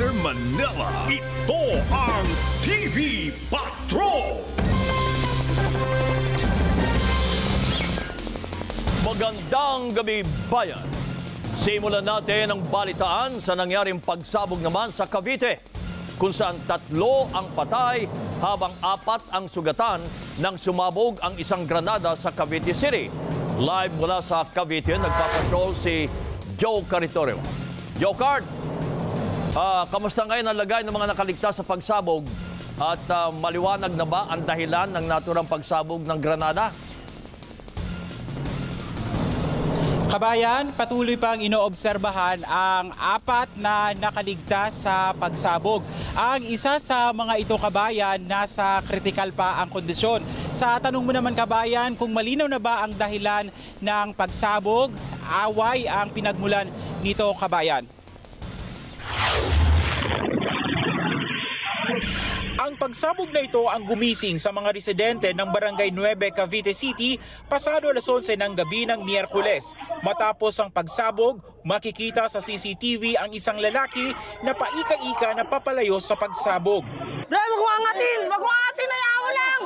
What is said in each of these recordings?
Metro Manila. Ito ang TV Patrol! Magandang gabi, bayan! Simulan natin ang balitaan sa nangyaring pagsabog naman sa Cavite, kung saan 3 ang patay habang 4 ang sugatan nang sumabog ang isang granada sa Cavite City. Live mula sa Cavite, nagpapatrol si Joe Caritorio. Joe Card, kamusta ngayon ang lagay ng mga nakaligtas sa pagsabog at maliwanag na ba ang dahilan ng naturang pagsabog ng granada? Kabayan, patuloy pang inoobserbahan ang 4 na nakaligtas sa pagsabog. Ang isa sa mga ito, kabayan, nasa kritikal pa ang kondisyon. Sa tanong mo naman, kabayan, kung malinaw na ba ang dahilan ng pagsabog, away ang pinagmulan nito, kabayan. Ang pagsabog na ito ang gumising sa mga residente ng Barangay 9, Cavite City pasado alas 11 ng gabi ng Miyerkules. Matapos ang pagsabog, makikita sa CCTV ang isang lalaki na paika-ika na papalayo sa pagsabog. Wag mo angatin na yaw lang!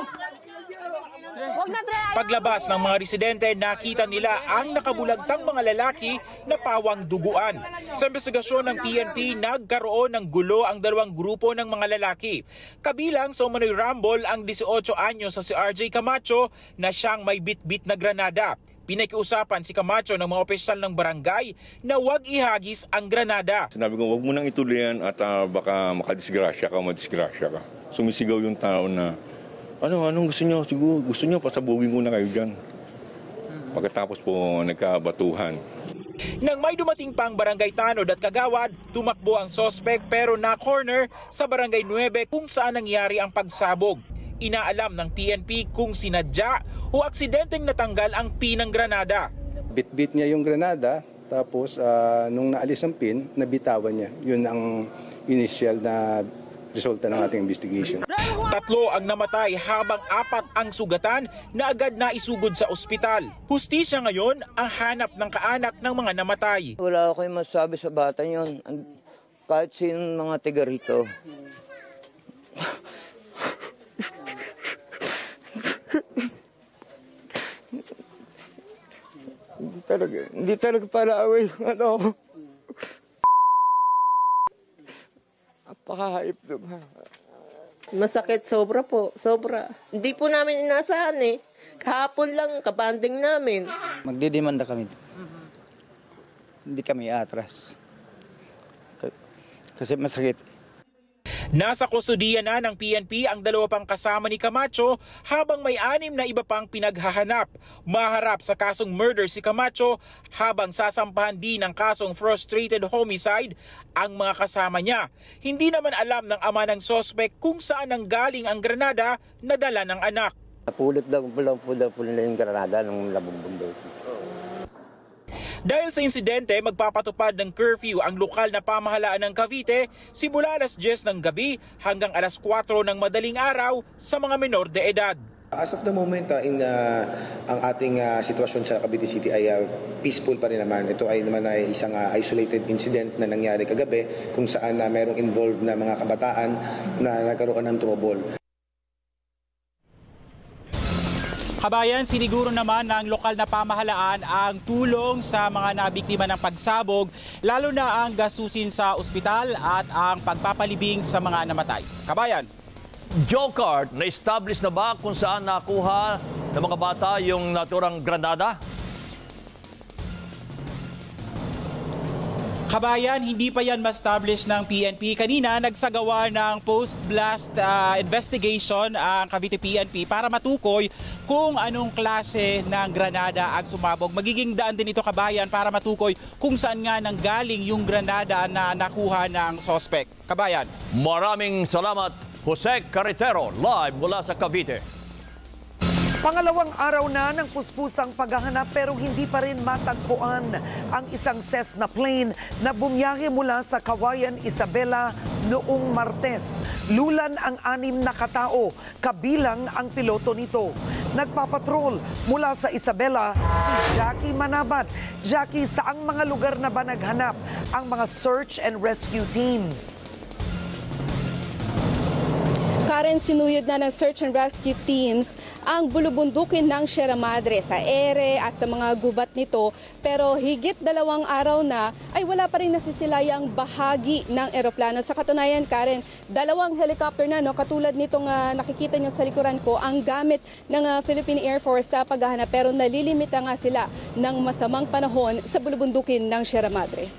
Paglabas ng mga residente, nakita nila ang nakabulagtang mga lalaki na pawang duguan. Sa investigasyon ng PNP, nagkaroon ng gulo ang 2 grupo ng mga lalaki. Kabilang sa umano'y rumble ang 18 anyos sa si RJ Camacho na siyang may bit-bit na granada. Pinakiusapan si Camacho ng mga opisyal ng barangay na huwag ihagis ang granada. Sinabi ko, huwag mo nang ituloy yan at baka makadisgrasya ka, madisgrasya ka. Sumisigaw yung tao na, anong gusto nyo? Siguro gusto nyo, pasabugin ko na kayo dyan. Pagkatapos po nagkabatuhan. Nang may dumating pang barangay tanod at kagawad, tumakbo ang sospek pero na-corner sa barangay 9 kung saan nangyari ang pagsabog. Inaalam ng PNP kung sinadya o aksidenteng natanggal ang pin ng granada. Bit-bit niya yung granada, tapos nung naalis ang pin, nabitawan niya. Yun ang initial na resulta ng ating investigation. 3 ang namatay habang 4 ang sugatan na agad na isugod sa ospital. Hustisya ngayon ang hanap ng kaanak ng mga namatay. Wala ako yung masasabi sa bata yun. Kahit sinong mga tiga rito. Hindi talaga para away yung ano ako. Napakahayop naman. Masakit, sobra po, sobra. Hindi po namin inasahan eh. Kahapon lang, kabanding namin. Magdidemanda kami. Hindi kami atras. Kasi masakit. Nasa kustudiya na ng PNP ang 2 pang kasama ni Camacho habang may 6 na iba pang pinaghahanap. Maharap sa kasong murder si Camacho habang sasampahan din ng kasong frustrated homicide ang mga kasama niya. Hindi naman alam ng ama ng sospek kung saan nanggaling ang granada na dala ng anak. Napulot daw nila yung granada ng labong bundok. Dahil sa insidente, magpapatupad ng curfew ang lokal na pamahalaan ng Cavite simula alas 10 ng gabi hanggang alas 4 ng madaling araw sa mga menor de edad. As of the moment, ang ating sitwasyon sa Cavite City ay peaceful pa rin naman. Ito ay naman ay isang isolated incident na nangyari kagabi kung saan mayroong involved na mga kabataan na nagkaroon ng trouble. Kabayan, siniguro naman ng lokal na pamahalaan ang tulong sa mga nabiktima ng pagsabog, lalo na ang gastusin sa ospital at ang pagpapalibing sa mga namatay. Kabayan. Joe Card, na-establish na ba kung saan nakuha ng mga bata yung naturang granada? Kabayan, hindi pa yan ma-establish ng PNP. Kanina, nagsagawa ng post-blast investigation ang Cavite PNP para matukoy kung anong klase ng granada ang sumabog. Magiging daan din ito, kabayan, para matukoy kung saan nga nanggaling yung granada na nakuha ng sospek. Kabayan. Maraming salamat, Jose Carretero, live mula sa Cavite. Pangalawang araw na ng puspusang paghahanap pero hindi pa rin matagpuan ang isang Cessna plane na bumiyahe mula sa Kawayan, Isabela noong Martes. Lulan ang 6 na katao, kabilang ang piloto nito. Nagpapatrol mula sa Isabela si Jackie Manabat. Jackie, saang mga lugar na ba naghanap ang mga search and rescue teams? Karen, sinuyod na ng search and rescue teams ang bulubundukin ng Sierra Madre sa ere at sa mga gubat nito. Pero higit 2 araw na ay wala pa rin nasisilayang bahagi ng eroplano. Sa katunayan, Karen, 2 helicopter na, katulad nitong nakikita nyo sa likuran ko, ang gamit ng Philippine Air Force sa paghahanap. Pero nalilimita nga sila ng masamang panahon sa bulubundukin ng Sierra Madre.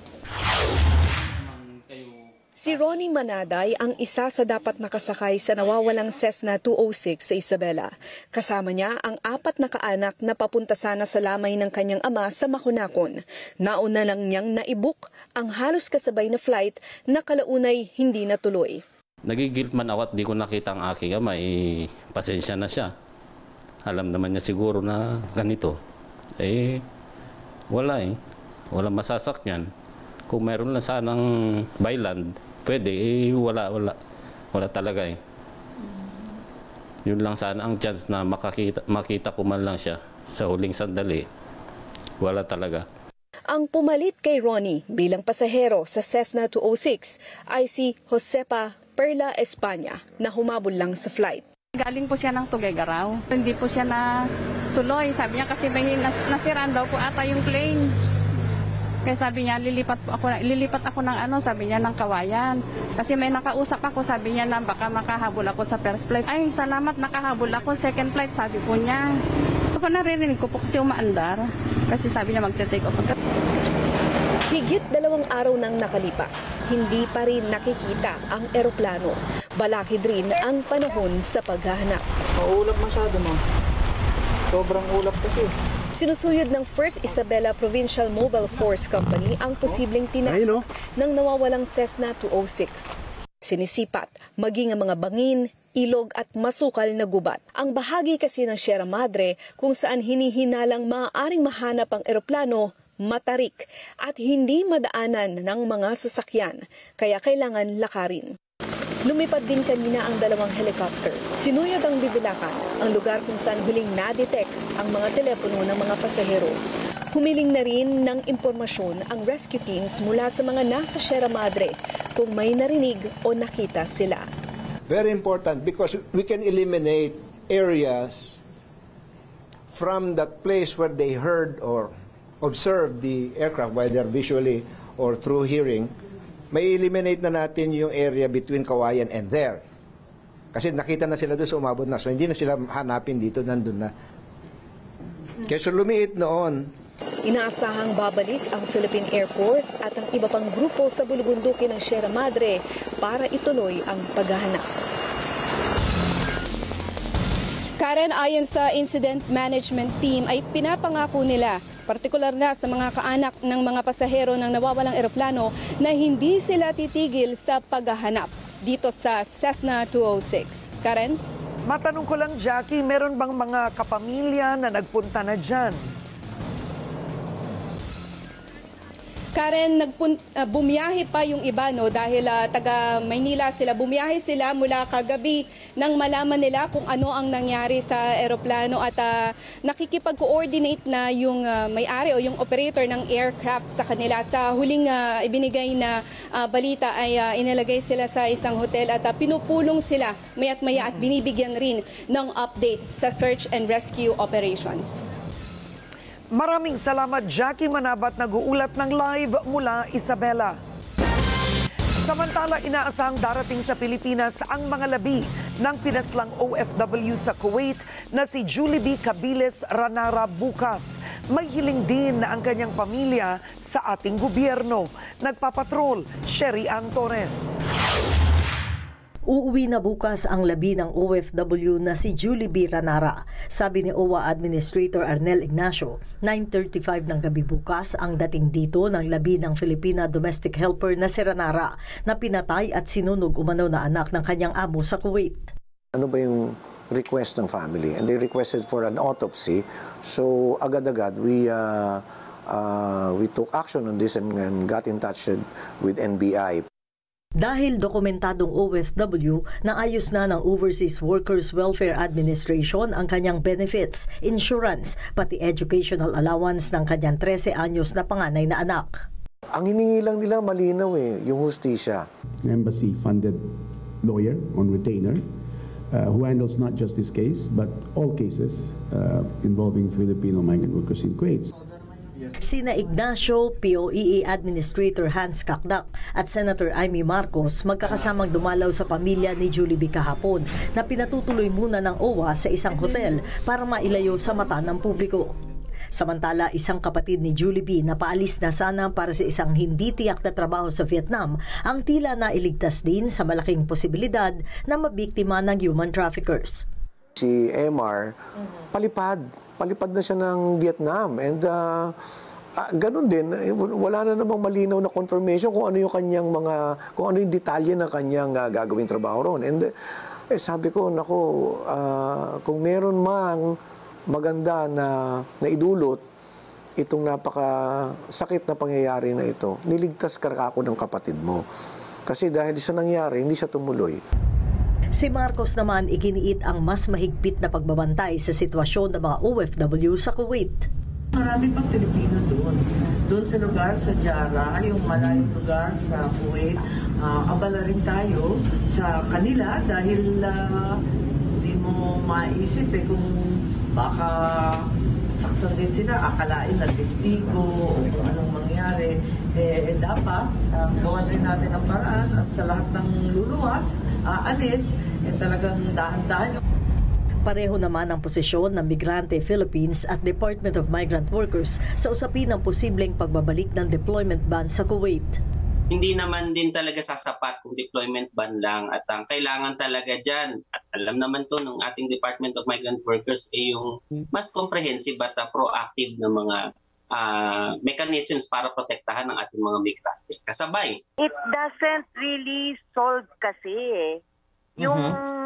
Si Ronnie Manaday ang isa sa dapat nakasakay sa nawawalang Cessna 206 sa Isabela. Kasama niya ang 4 na kaanak na papunta sana sa lamay ng kanyang ama sa Makunakon. Nauna lang niyang naibuk ang halos kasabay na flight na kalaunay hindi natuloy. Nagigilt man ako at di ko nakita ang aking ama, pasensya na siya. Alam naman niya siguro na ganito. Wala masasakyan. Kung mayroon lang sanang byland, pwede, wala talaga . Yun lang sana ang chance na makita ko man lang siya sa huling sandali. Wala talaga. Ang pumalit kay Ronnie bilang pasahero sa Cessna 206 ay si Josepa Perla Espanya na humabol lang sa flight. Galing po siya ng Tuguegarao. Hindi po siya na tuloy. Sabi niya kasi may nasiraan daw po ata yung plane. Kaya sabi niya, lilipat ako ng sabi niya, ng Kawayan. Kasi may nakausap ako, sabi niya na baka makahabol ako sa first flight. Ay, salamat, nakahabol ako, second flight, sabi po niya. Ako naririnig ko po kasi umaandar. Kasi sabi niya magte-take off. Higit 2 araw nang nakalipas, hindi pa rin nakikita ang eroplano. Balakid rin ang panahon sa paghahanap. Maulap masyado, ma. Sobrang ulap kasi. Sinusuyod ng 1st Isabela Provincial Mobile Force Company ang posibleng tinahak ng nawawalang Cessna 206. Sinisipat, maging ang mga bangin, ilog at masukal na gubat. Ang bahagi kasi ng Sierra Madre kung saan hinihinalang maaaring mahanap ang eroplano, matarik at hindi madaanan ng mga sasakyan, kaya kailangan lakarin. Lumipad din kanina ang 2 helicopter. Sinuyod ang bibilakan, ang lugar kung saan huling na-detect ang mga telepono ng mga pasahero. Humiling na rin ng impormasyon ang rescue teams mula sa mga nasa Sierra Madre kung may narinig o nakita sila. Very important because we can eliminate areas from that place where they heard or observed the aircraft, whether visually or through hearing. May eliminate na natin yung area between Kawayan and there. Kasi nakita na sila doon sa umabot na. So hindi na sila hanapin dito, nandun na. Kaya lumiit noon. Inaasahang babalik ang Philippine Air Force at ang iba pang grupo sa bulubundukin ng Sierra Madre para ituloy ang paghahanap. Karen, ayon sa incident management team ay pinapangako nila, partikular na sa mga kaanak ng mga pasahero ng nawawalang eroplano, na hindi sila titigil sa paghahanap dito sa Cessna 206. Karen? Matanong ko lang, Jackie, meron bang mga kapamilya na nagpunta na dyan? Karen, bumiyahe pa yung iba dahil taga Maynila sila. Bumiyahe sila mula kagabi nang malaman nila kung ano ang nangyari sa eroplano at nakikipag-coordinate na yung may-ari o yung operator ng aircraft sa kanila. Sa huling ibinigay na balita ay inilagay sila sa isang hotel at pinupulong sila maya't maya at binibigyan rin ng update sa search and rescue operations. Maraming salamat, Jackie Manabat, nag-uulat ng live mula Isabela. Samantala, inaasahang darating sa Pilipinas ang mga labi ng pinaslang OFW sa Kuwait na si Julie B. Cabiles Ranara bukas. May hiling din na ang kanyang pamilya sa ating gobyerno. Nagpapatrol, Sherry Ann Torres. Uuwi na bukas ang labi ng OFW na si Julie B. Ranara. Sabi ni OWA Administrator Arnel Ignacio, 9:35 ng gabi bukas ang dating dito ng labi ng Filipina domestic helper na si Ranara na pinatay at sinunog umano na anak ng kanyang amo sa Kuwait. Ano ba yung request ng family? And they requested for an autopsy. So agad-agad we took action on this and got in touch with NBI. Dahil dokumentadong OFW, naayos na ng Overseas Workers Welfare Administration ang kanyang benefits, insurance, pati educational allowance ng kanyang 13 anyos na panganay na anak. Ang hiningi lang nila malinaw yung hustisya. The embassy funded lawyer on retainer who handles not just this case but all cases involving Filipino migrant workers in Kuwait. Sina Ignacio, POEE Administrator Hans Kakdak at Senator Amy Marcos magkakasamang dumalaw sa pamilya ni Julie B. kahapon na pinatutuloy muna ng OWA sa isang hotel para mailayo sa mata ng publiko. Samantala, isang kapatid ni Julie B. na paalis na sana para sa isang hindi tiyak na trabaho sa Vietnam ang tila nailigtas din sa malaking posibilidad na mabiktima ng human traffickers. Si MR, palipad na siya ng Vietnam and ganun din, wala na namang malinaw na confirmation kung ano yung kanyang kung ano yung detalye ng kanyang gagawing trabaho ron. And sabi ko, nako, kung meron mang maganda na idulot itong napakasakit na pangyayari na ito, niligtas ka ako ng kapatid mo. Kasi dahil sa nangyari, hindi siya tumuloy. Si Marcos naman iginiit ang mas mahigpit na pagbabantay sa sitwasyon ng mga OFW sa Kuwait. Marami pang Pilipino doon. Doon sa lugar, sa Jara, yung malayong lugar sa Kuwait, abala rin tayo sa kanila dahil hindi mo maisip kung baka saktan din sila, akalain na testigo o kung anong mangyari. Dapat gawan rin natin ang paraan at sa lahat ng luluwas, aalis, talagang dahan-dahan. Pareho naman ang posisyon ng Migrante Philippines at Department of Migrant Workers sa usapin ng posibleng pagbabalik ng deployment ban sa Kuwait. Hindi naman din talaga sasapat kung deployment ban lang at ang kailangan talaga dyan, at alam naman to ng ating Department of Migrant Workers, yung mas comprehensive at proactive na mga mechanisms para protektahan ng ating mga migrante. Kasabay. It doesn't really solve kasi yung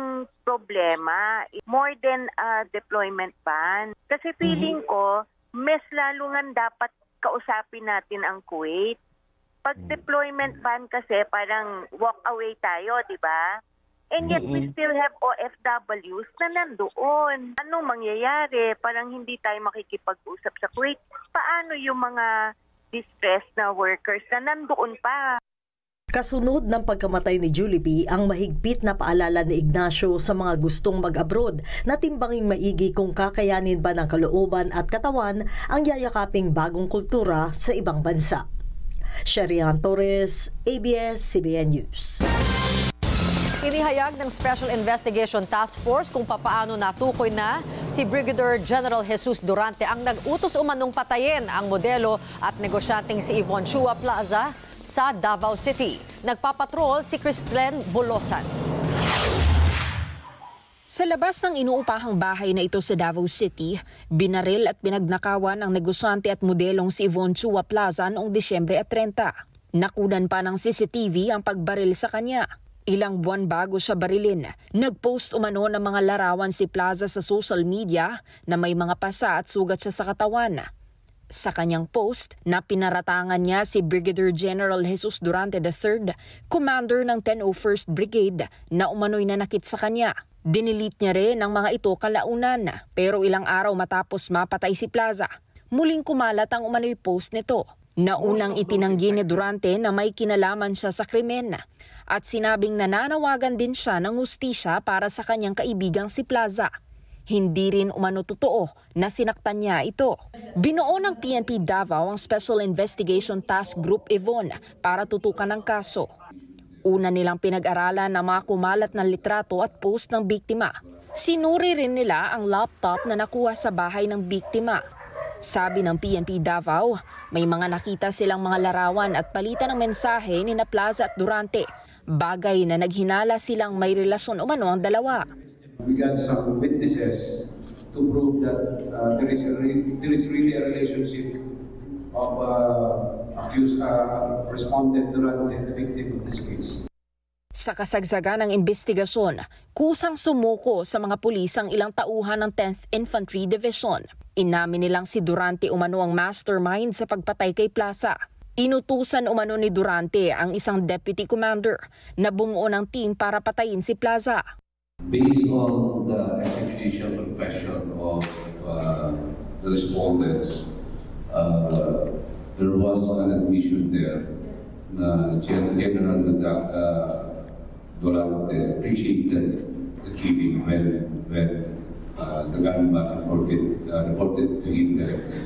problema, more than a deployment ban. Kasi feeling ko, mas lalo nga dapat kausapin natin ang Kuwait. Pag deployment ban kasi parang walk away tayo, di ba? And yet we still have OFWs na nandoon. Anong mangyayari? Parang hindi tayo makikipag-usap sa Kuwait. Paano yung mga distressed na workers na nandoon pa? Kasunod ng pagkamatay ni Julie B., ang mahigpit na paalala ni Ignacio sa mga gustong mag-abroad na timbanging maigi kung kakayanin ba ng kalooban at katawan ang yayakaping bagong kultura sa ibang bansa. Sherian Torres, ABS-CBN News. Inihayag ng Special Investigation Task Force kung papaano natukoy na si Brigadier General Jesus Durante ang nag-utos umanong patayin ang modelo at negosyanteng si Yvonne Chua Plaza sa Davao City. Nagpapatrol si Christlen Bolosan. Sa labas ng inuupahang bahay na ito sa Davao City, binaril at pinagnakawan ang negosyante at modelong si Yvonne Chua Plaza noong Disyembre 30. Nakunan pa ng CCTV ang pagbaril sa kanya. Ilang buwan bago siya barilin, nagpost umano ng mga larawan si Plaza sa social media na may mga pasa at sugat siya sa katawan. Sa kanyang post na pinaratangan niya si Brigadier General Jesus Durante III, commander ng 101st Brigade na umano'y nanakit sa kanya. Dinilit niya rin ang mga ito kalaunan, pero ilang araw matapos mapatay si Plaza, muling kumalat ang umano'y post nito. Naunang itinanggi ni Durante na may kinalaman siya sa krimen at sinabing nananawagan din siya ng hustisya para sa kanyang kaibigang si Plaza. Hindi rin umano totoo na sinaktan niya ito. Binuo ng PNP Davao ang Special Investigation Task Group Yvonne para tutukan ang kaso. Una nilang pinag-aralan ang mga kumalat na litrato at post ng biktima. Sinuri rin nila ang laptop na nakuha sa bahay ng biktima. Sabi ng PNP Davao, may mga nakita silang mga larawan at palitan ng mensahe ni Plaza at Durante. Bagay na naghinala silang may relasyon umano ang dalawa. We got some witnesses to prove that there is really a relationship of accused respondent Durante, the victim of this case. Sa kasagsagan ng investigasyon, kusang sumuko sa mga pulis ang ilang tauhan ng 10th Infantry Division. Inamin nilang si Durante umano ang mastermind sa pagpatay kay Plaza. Inutusan umano ni Durante ang isang deputy commander na bumuo ng team para patayin si Plaza. Based on the extrajudicial confession of the respondents, there was an admission there na General Durante appreciated the killing when the gunman reported to him directly.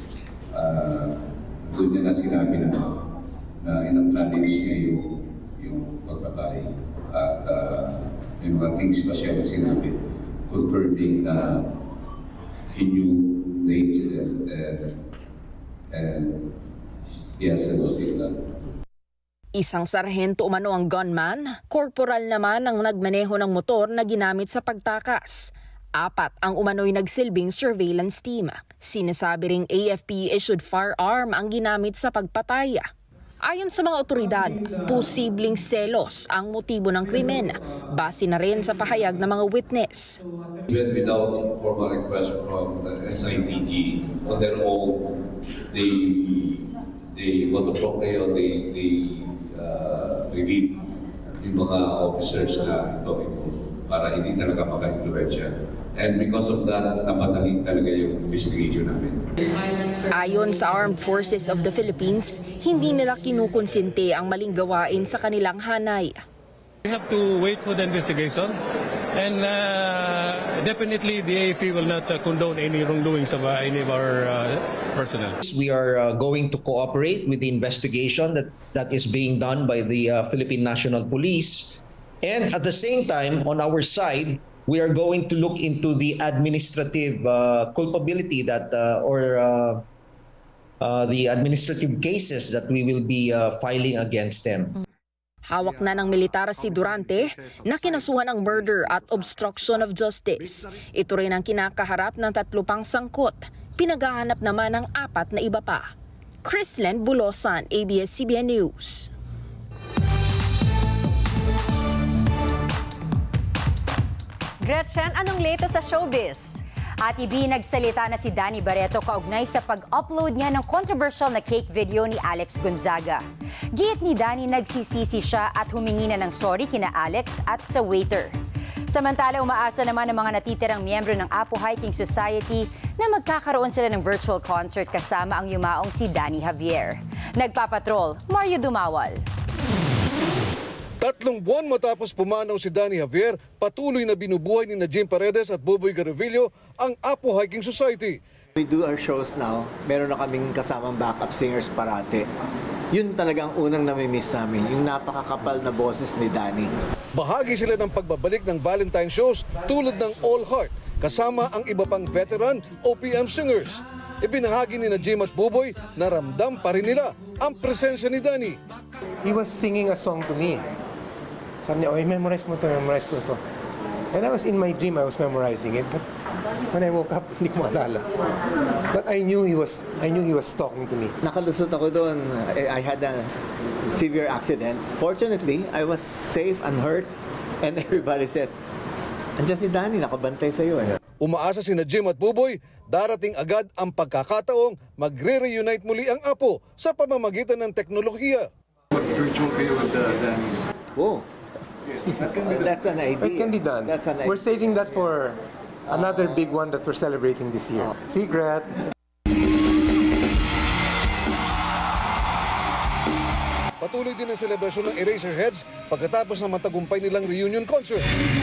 Doon niya na sinabi na in-acknowledge niya yung pagpatay at may mga things pa siya na sinabi confirming na he knew the incident and he has no signal. Isang sarhento umano ang gunman, korporal naman ang nagmaneho ng motor na ginamit sa pagtakas. 4 ang umano'y nagsilbing surveillance team. Sinasabi ring AFP-issued firearm ang ginamit sa pagpatay. Ayon sa mga otoridad, posibleng selos ang motibo ng krimen, base na rin sa pahayag ng mga witness. Even without formal request from the SITG, on their own, they relieve yung mga officers na ito para hindi talaga maka-influensya. And because of that, napadali talaga yung investigation namin. Ayon sa Armed Forces of the Philippines, hindi nila kinukonsente ang maling gawain sa kanilang hanay. We have to wait for the investigation and definitely the AFP will not condone any wrongdoings of any of our personnel. We are going to cooperate with the investigation that is being done by the Philippine National Police, and at the same time, on our side, we are going to look into the administrative culpability that the administrative cases that we will be filing against them. Hawak na ng militar si Durante na kinasuhan ng murder at obstruction of justice. Ito rin ang kinakaharap ng 3 pang sangkot. Pinaghahanap naman ng 4 na iba pa. Chrislen Bulosan, ABS-CBN News. Gretchen, anong latest sa showbiz? At nagsalita na si Danny Barreto kaugnay sa pag-upload niya ng controversial na cake video ni Alex Gonzaga. Giit ni Danny, nagsisisi siya at humingi na ng sorry kina Alex at sa waiter. Samantala, umaasa naman ang mga natitirang miyembro ng Apo Hiking Society na magkakaroon sila ng virtual concert kasama ang yumaong si Danny Javier. Nagpapatrol, Mario Dumawal. 3 buwan matapos pumanaw si Danny Javier, patuloy na binubuhay ni Jim Paredes at Boboy Garrevillo ang Apo Hiking Society. We do our shows now. Meron na kaming kasamang backup singers parate. Yun talagang unang namimiss namin, yung napakakapal na boses ni Danny. Bahagi sila ng pagbabalik ng Valentine shows tulad ng All Heart, kasama ang iba pang veteran OPM singers. Ibinahagi ni Jim at Boboy na ramdam pa rin nila ang presensya ni Danny. He was singing a song to me. Sabi niya, memorize mo ito. When I was in my dream, I was memorizing it. But when I woke up, hindi ko maalala. But I knew he was talking to me. Nakalusot ako doon. I had a severe accident. Fortunately, I was safe, unhurt. And everybody says, andiyan si Danny, nakabantay sa'yo. Umaasa si Jim at Boboy, darating agad ang pagkakataong magre-reunite muli ang Apo sa pamamagitan ng teknolohiya. Virtual kayo with Danny. Oh. That's an idea. It can be done. We're saving that for another big one that we're celebrating this year. Secret. Patuloy din ang selebrasyon ng Eraserheads pagkatapos ng matagumpay nilang reunion concert.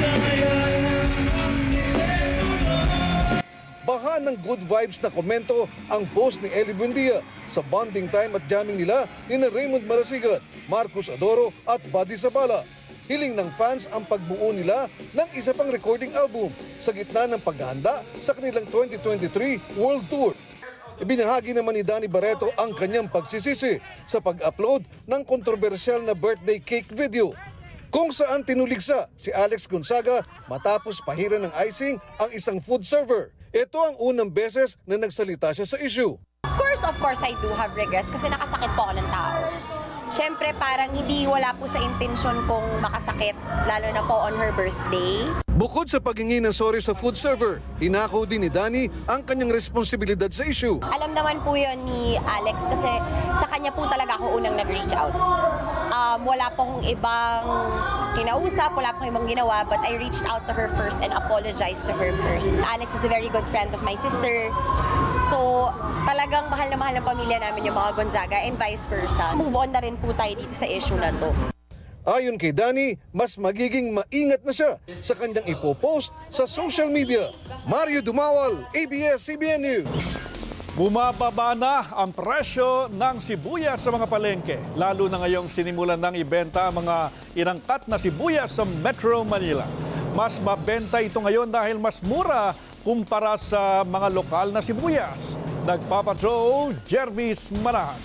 Baha ng good vibes na komento ang post ni Ellie Buendia sa bonding time at jamming nila ni Raymond Marasigat, Marcos Adoro at Buddy Zabala. Hiling ng fans ang pagbuo nila ng isa pang recording album sa gitna ng paghahanda sa kanilang 2023 World Tour. Ibinahagi naman ni Danny Barreto ang kanyang pagsisisi sa pag-upload ng kontrobersyal na birthday cake video kung saan tinuligsa si Alex Gonzaga matapos pahiran ng icing ang isang food server. Ito ang unang beses na nagsalita siya sa issue. Of course, I do have regrets kasi nakasakit po ako ng tao. Siyempre, parang wala po sa intensyon kong makasakit, lalo na po on her birthday. Bukod sa paghingi ng sorry sa food server, hinako din ni Danny ang kanyang responsibilidad sa issue. Alam naman po yun ni Alex kasi sa kanya po talaga ako unang nag-reach out. Wala po akong ibang kinausap, wala po akong ibang ginawa, but I reached out to her first and apologized to her first. Alex is a very good friend of my sister. So, talagang mahal na mahal ng pamilya namin yung mga Gonzaga and vice versa. Move on na rin po tayo dito sa issue na to. Ayon kay Danny, mas magiging maingat na siya sa kanyang ipopost sa social media. Mario Dumawal, ABS-CBN News. Bumababa na ang presyo ng sibuyas sa mga palengke, lalo na ngayong sinimulan ng ibenta ang mga inangkat na sibuyas sa Metro Manila. Mas mabenta ito ngayon dahil mas mura kumpara sa mga lokal na sibuyas. Nagpapatrol, Jervis Manahan.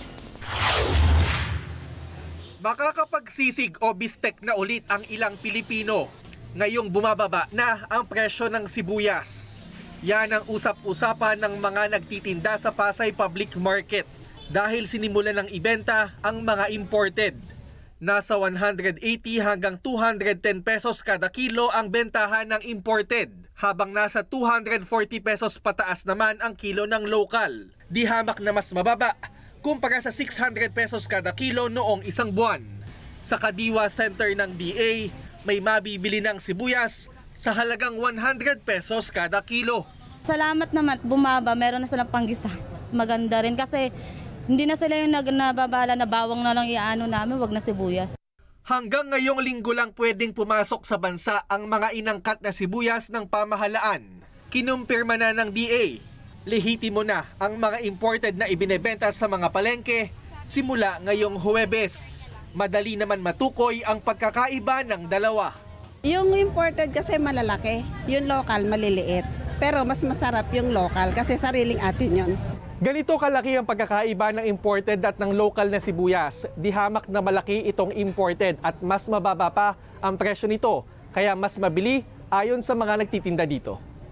Makakapagsisig o bistek na ulit ang ilang Pilipino. Ngayong bumababa na ang presyo ng sibuyas. Yan ang usap-usapan ng mga nagtitinda sa Pasay Public Market dahil sinimulan ng ibenta ang mga imported. Nasa 180 hanggang 210 pesos kada kilo ang bentahan ng imported, habang nasa 240 pesos pataas naman ang kilo ng local. Di hamak na mas mababa kumpara sa 600 pesos kada kilo noong isang buwan. Sa Kadiwa Center ng DA, may mabibili ng sibuyas sa halagang 100 pesos kada kilo. Salamat naman, bumaba, meron na silang panggisa. Mas maganda rin kasi hindi na sila yung nababala na bawang na lang iaano namin, wag na sibuyas. Hanggang ngayong linggo lang pwedeng pumasok sa bansa ang mga inangkat na sibuyas ng pamahalaan. Kinumpirma na ng DA. Lehitimo na ang mga imported na ibinebenta sa mga palengke simula ngayong Huwebes. Madali naman matukoy ang pagkakaiba ng dalawa. Yung imported kasi malalaki, yung local maliliit. Pero mas masarap yung local kasi sariling atin yun. Ganito kalaki ang pagkakaiba ng imported at ng local na sibuyas. Di hamak na malaki itong imported at mas mababa pa ang presyo nito. Kaya mas mabili ayon sa mga nagtitinda dito.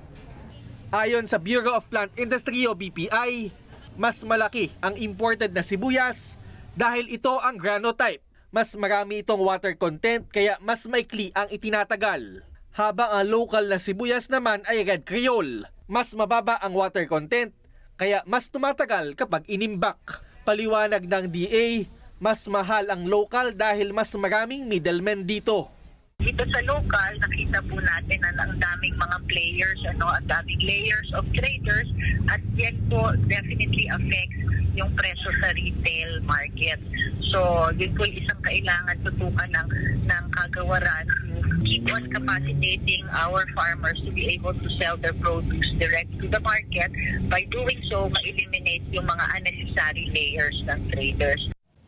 Ayon sa Bureau of Plant Industry o BPI, mas malaki ang imported na sibuyas dahil ito ang granotype. Mas marami itong water content kaya mas maikli ang itinatagal. Habang ang local na sibuyas naman ay red creole. Mas mababa ang water content kaya mas tumatagal kapag inimbak. Paliwanag ng DA, mas mahal ang local dahil mas maraming middlemen dito. Dito sa local, nakita po natin na ang daming mga players, ang daming layers of traders at yan po definitely affects yung presyo sa retail market. So, yun po yung isang kailangan tutukan ng kagawaran to keep on capacitating our farmers to be able to sell their produce direct to the market. By doing so, ma-eliminate yung mga unnecessary layers ng traders.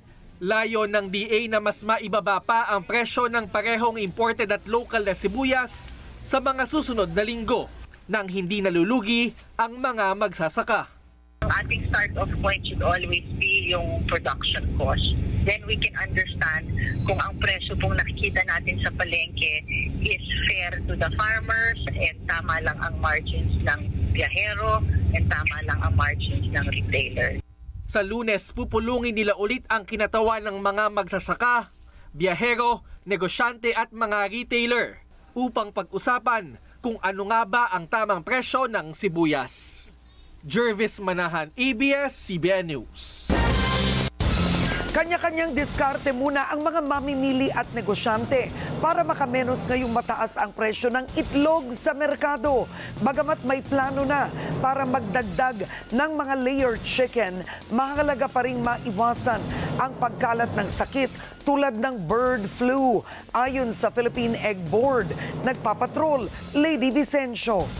Layo ng DA na mas maibaba pa ang presyo ng parehong imported at local na sibuyas sa mga susunod na linggo nang hindi nalulugi ang mga magsasaka. Ang ating start-off point should always be yung production cost. Then we can understand kung ang presyo pong nakikita natin sa palengke is fair to the farmers and tama lang ang margins ng biyahero and tama lang ang margins ng retailer. Sa Lunes, pupulungin nila ulit ang kinatawan ng mga magsasaka, biyahero, negosyante at mga retailer upang pag-usapan kung ano nga ba ang tamang presyo ng sibuyas. Jervis Manahan, ABS-CBN News. Kanya-kanyang diskarte muna ang mga mamimili at negosyante para makamenos ngayong mataas ang presyo ng itlog sa merkado. Bagamat may plano na para magdagdag ng mga layered chicken, mahalaga pa ring maiwasan ang pagkalat ng sakit tulad ng bird flu. Ayon sa Philippine Egg Board, nagpapatrol Lady Vicencio.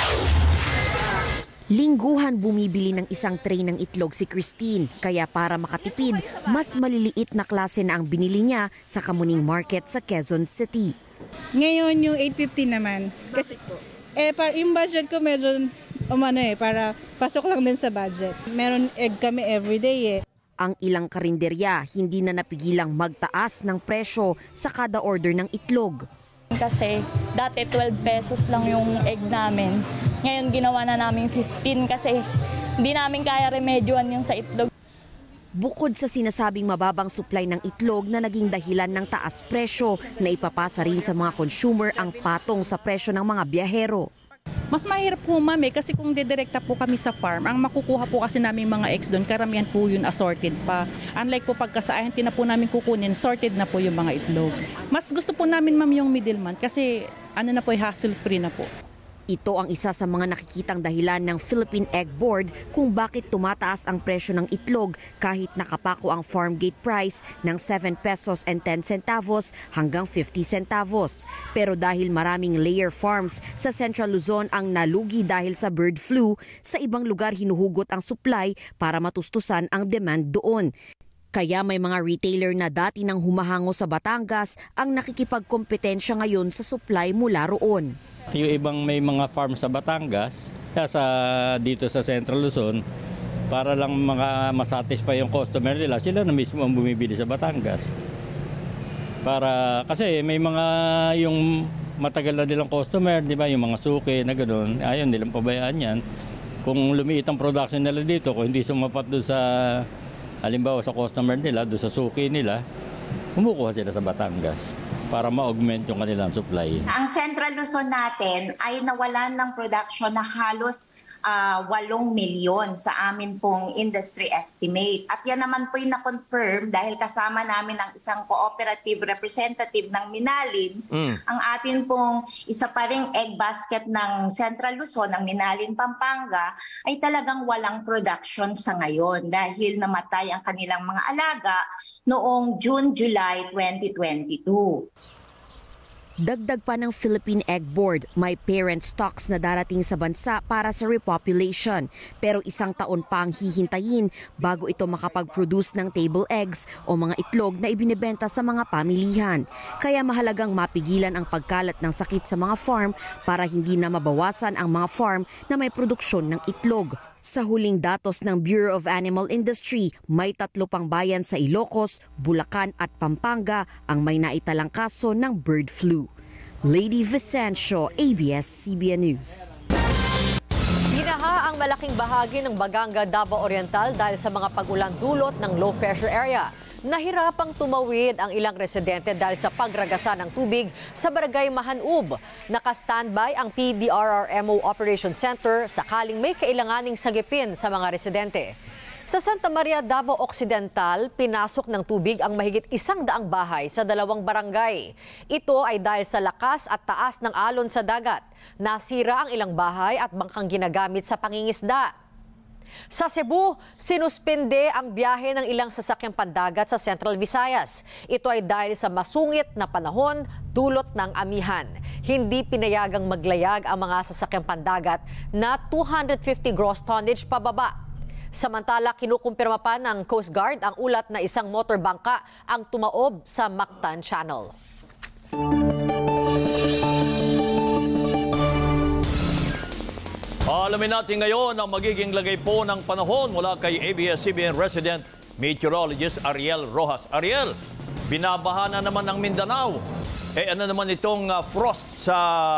Lingguhan bumibili ng isang tray ng itlog si Christine, kaya para makatipid, mas maliliit na klase na ang binili niya sa Kamuning Market sa Quezon City. Ngayon yung 850 naman. Kasi yung budget ko medyo para pasok lang din sa budget. Meron egg kami everyday Ang ilang karinderya hindi na napigilang magtaas ng presyo sa kada order ng itlog. Kasi dati 12 pesos lang yung egg namin. Ngayon ginawa na namin 15 kasi hindi namin kaya remedyoan yung sa itlog. Bukod sa sinasabing mababang supply ng itlog na naging dahilan ng taas presyo, na ipapasa rin sa mga consumer ang patong sa presyo ng mga biyahero. Mas mahirap po ma'am kasi kung didirekta po kami sa farm, ang makukuha po kasi namin mga eggs doon, karamihan po yun assorted pa. Unlike po pagkasaayanti na po namin kukunin, sorted na po yung mga itlog. Mas gusto po namin ma'am yung middleman kasi na po hassle free na po. Ito ang isa sa mga nakikitang dahilan ng Philippine Egg Board kung bakit tumataas ang presyo ng itlog kahit nakapako ang farm gate price ng 7 pesos and 10 centavos hanggang 50 centavos. Pero dahil maraming layer farms sa Central Luzon ang nalugi dahil sa bird flu, sa ibang lugar hinuhugot ang supply para matustusan ang demand doon. Kaya may mga retailer na dati nang humahango sa Batangas ang nakikipagkompetensya ngayon sa supply mula roon. Yung ibang may mga farm sa Batangas, dito sa Central Luzon, para lang masatisfy yung customer nila, sila na mismo ang bumibili sa Batangas. Kasi may mga yung matagal na nilang customer, di ba, yung mga suki na gano'n, ayaw nilang pabayaan yan. Kung lumiit ang production nila dito, kung hindi sumapat doon sa, halimbawa sa customer nila, doon sa suki nila, kumukuha sila sa Batangas para ma-augment yung kanilang supply. Ang Central Luzon natin ay nawalan ng production na halos 8 milyon sa amin pong industry estimate. At yan naman po yung na-confirm dahil kasama namin ang isang cooperative representative ng Minalin. Ang atin pong isa pa ring egg basket ng Central Luzon, ng Minalin, Pampanga, ay talagang walang production sa ngayon dahil namatay ang kanilang mga alaga noong June-July 2022. Dagdag pa ng Philippine Egg Board, may parent stocks na darating sa bansa para sa repopulation. Pero 1 taon pa ang hihintayin bago ito makapag-produce ng table eggs o mga itlog na ibinebenta sa mga pamilihan. Kaya mahalagang mapigilan ang pagkalat ng sakit sa mga farm para hindi na mabawasan ang mga farm na may produksyon ng itlog. Sa huling datos ng Bureau of Animal Industry, may 3 pang bayan sa Ilocos, Bulacan at Pampanga ang may naitalang kaso ng bird flu. Lady Vicencio, ABS-CBN News. Binaha ang malaking bahagi ng Baganga, Davao Oriental dahil sa mga pag-ulan dulot ng low pressure area. Nahirapang tumawid ang ilang residente dahil sa pagragasa ng tubig sa Barangay Mahanub. Naka-standby ang PDRRMO Operation Center sakaling may kailanganing sagipin sa mga residente. Sa Santa Maria, Davao Occidental, pinasok ng tubig ang mahigit 100 bahay sa 2 barangay. Ito ay dahil sa lakas at taas ng alon sa dagat. Nasira ang ilang bahay at bangkang ginagamit sa pangingisda. Sa Cebu, sinuspende ang biyahe ng ilang sasakyang pandagat sa Central Visayas. Ito ay dahil sa masungit na panahon dulot ng amihan. Hindi pinayagang maglayag ang mga sasakyang pandagat na 250 gross tonnage pababa. Samantala, kinukumpirma pa ng Coast Guard ang ulat na isang motorbangka ang tumaob sa Mactan Channel. Alamin natin ngayon ang magiging lagay po ng panahon mula kay ABS-CBN resident meteorologist Ariel Rojas. Ariel, binabaha na naman ang Mindanao. Ano naman itong frost sa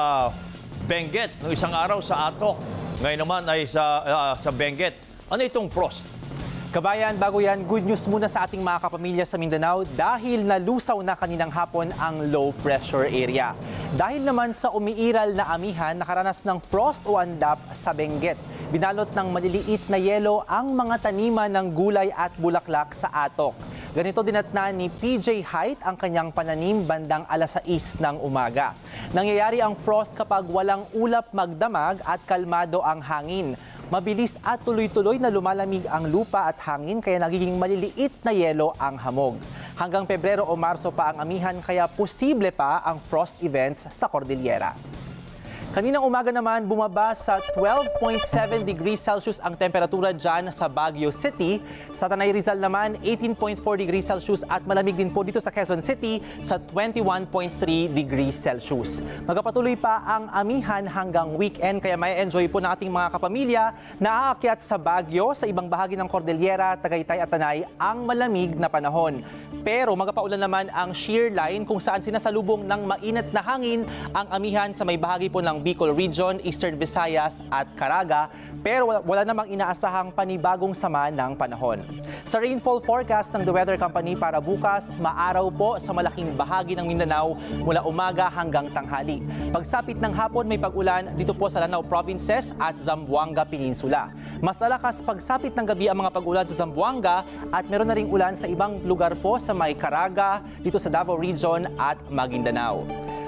Benguet noong isang araw sa Atok. Ngayon naman ay sa Benguet. Ano itong frost? Kabayan, bago yan, good news muna sa ating mga kapamilya sa Mindanao dahil nalusaw na kaninang hapon ang low pressure area. Dahil naman sa umiiral na amihan, nakaranas ng frost o andap sa Benguet. Binalot ng maliliit na yelo ang mga taniman ng gulay at bulaklak sa Atok. Ganito dinatnan ni PJ Height ang kanyang pananim bandang 6:00 ng umaga. Nangyayari ang frost kapag walang ulap magdamag at kalmado ang hangin. Mabilis at tuloy-tuloy na lumalamig ang lupa at hangin kaya nagiging maliliit na yelo ang hamog. Hanggang Pebrero o Marso pa ang amihan kaya posible pa ang frost events sa Cordillera. Kaninang umaga naman, bumaba sa 12.7 degrees Celsius ang temperatura dyan sa Baguio City. Sa Tanay Rizal naman, 18.4 degrees Celsius at malamig din po dito sa Quezon City sa 21.3 degrees Celsius. Magpapatuloy pa ang amihan hanggang weekend kaya may enjoy po ng ating mga kapamilya na aakyat sa Baguio sa ibang bahagi ng Cordillera, Tagaytay at Tanay ang malamig na panahon. Pero magpapaulan naman ang shear line kung saan sinasalubong ng mainit na hangin ang amihan sa may bahagi po ng Bicol Region, Eastern Visayas at Caraga, pero wala namang inaasahang panibagong sama ng panahon. Sa rainfall forecast ng The Weather Company para bukas, maaraw po sa malaking bahagi ng Mindanao mula umaga hanggang tanghali. Pagsapit ng hapon may pag-ulan dito po sa Lanao Provinces at Zamboanga Peninsula. Mas lalakas pagsapit ng gabi ang mga pag-ulan sa Zamboanga at meron na ring ulan sa ibang lugar po sa may Caraga, dito sa Davao Region at Maguindanao.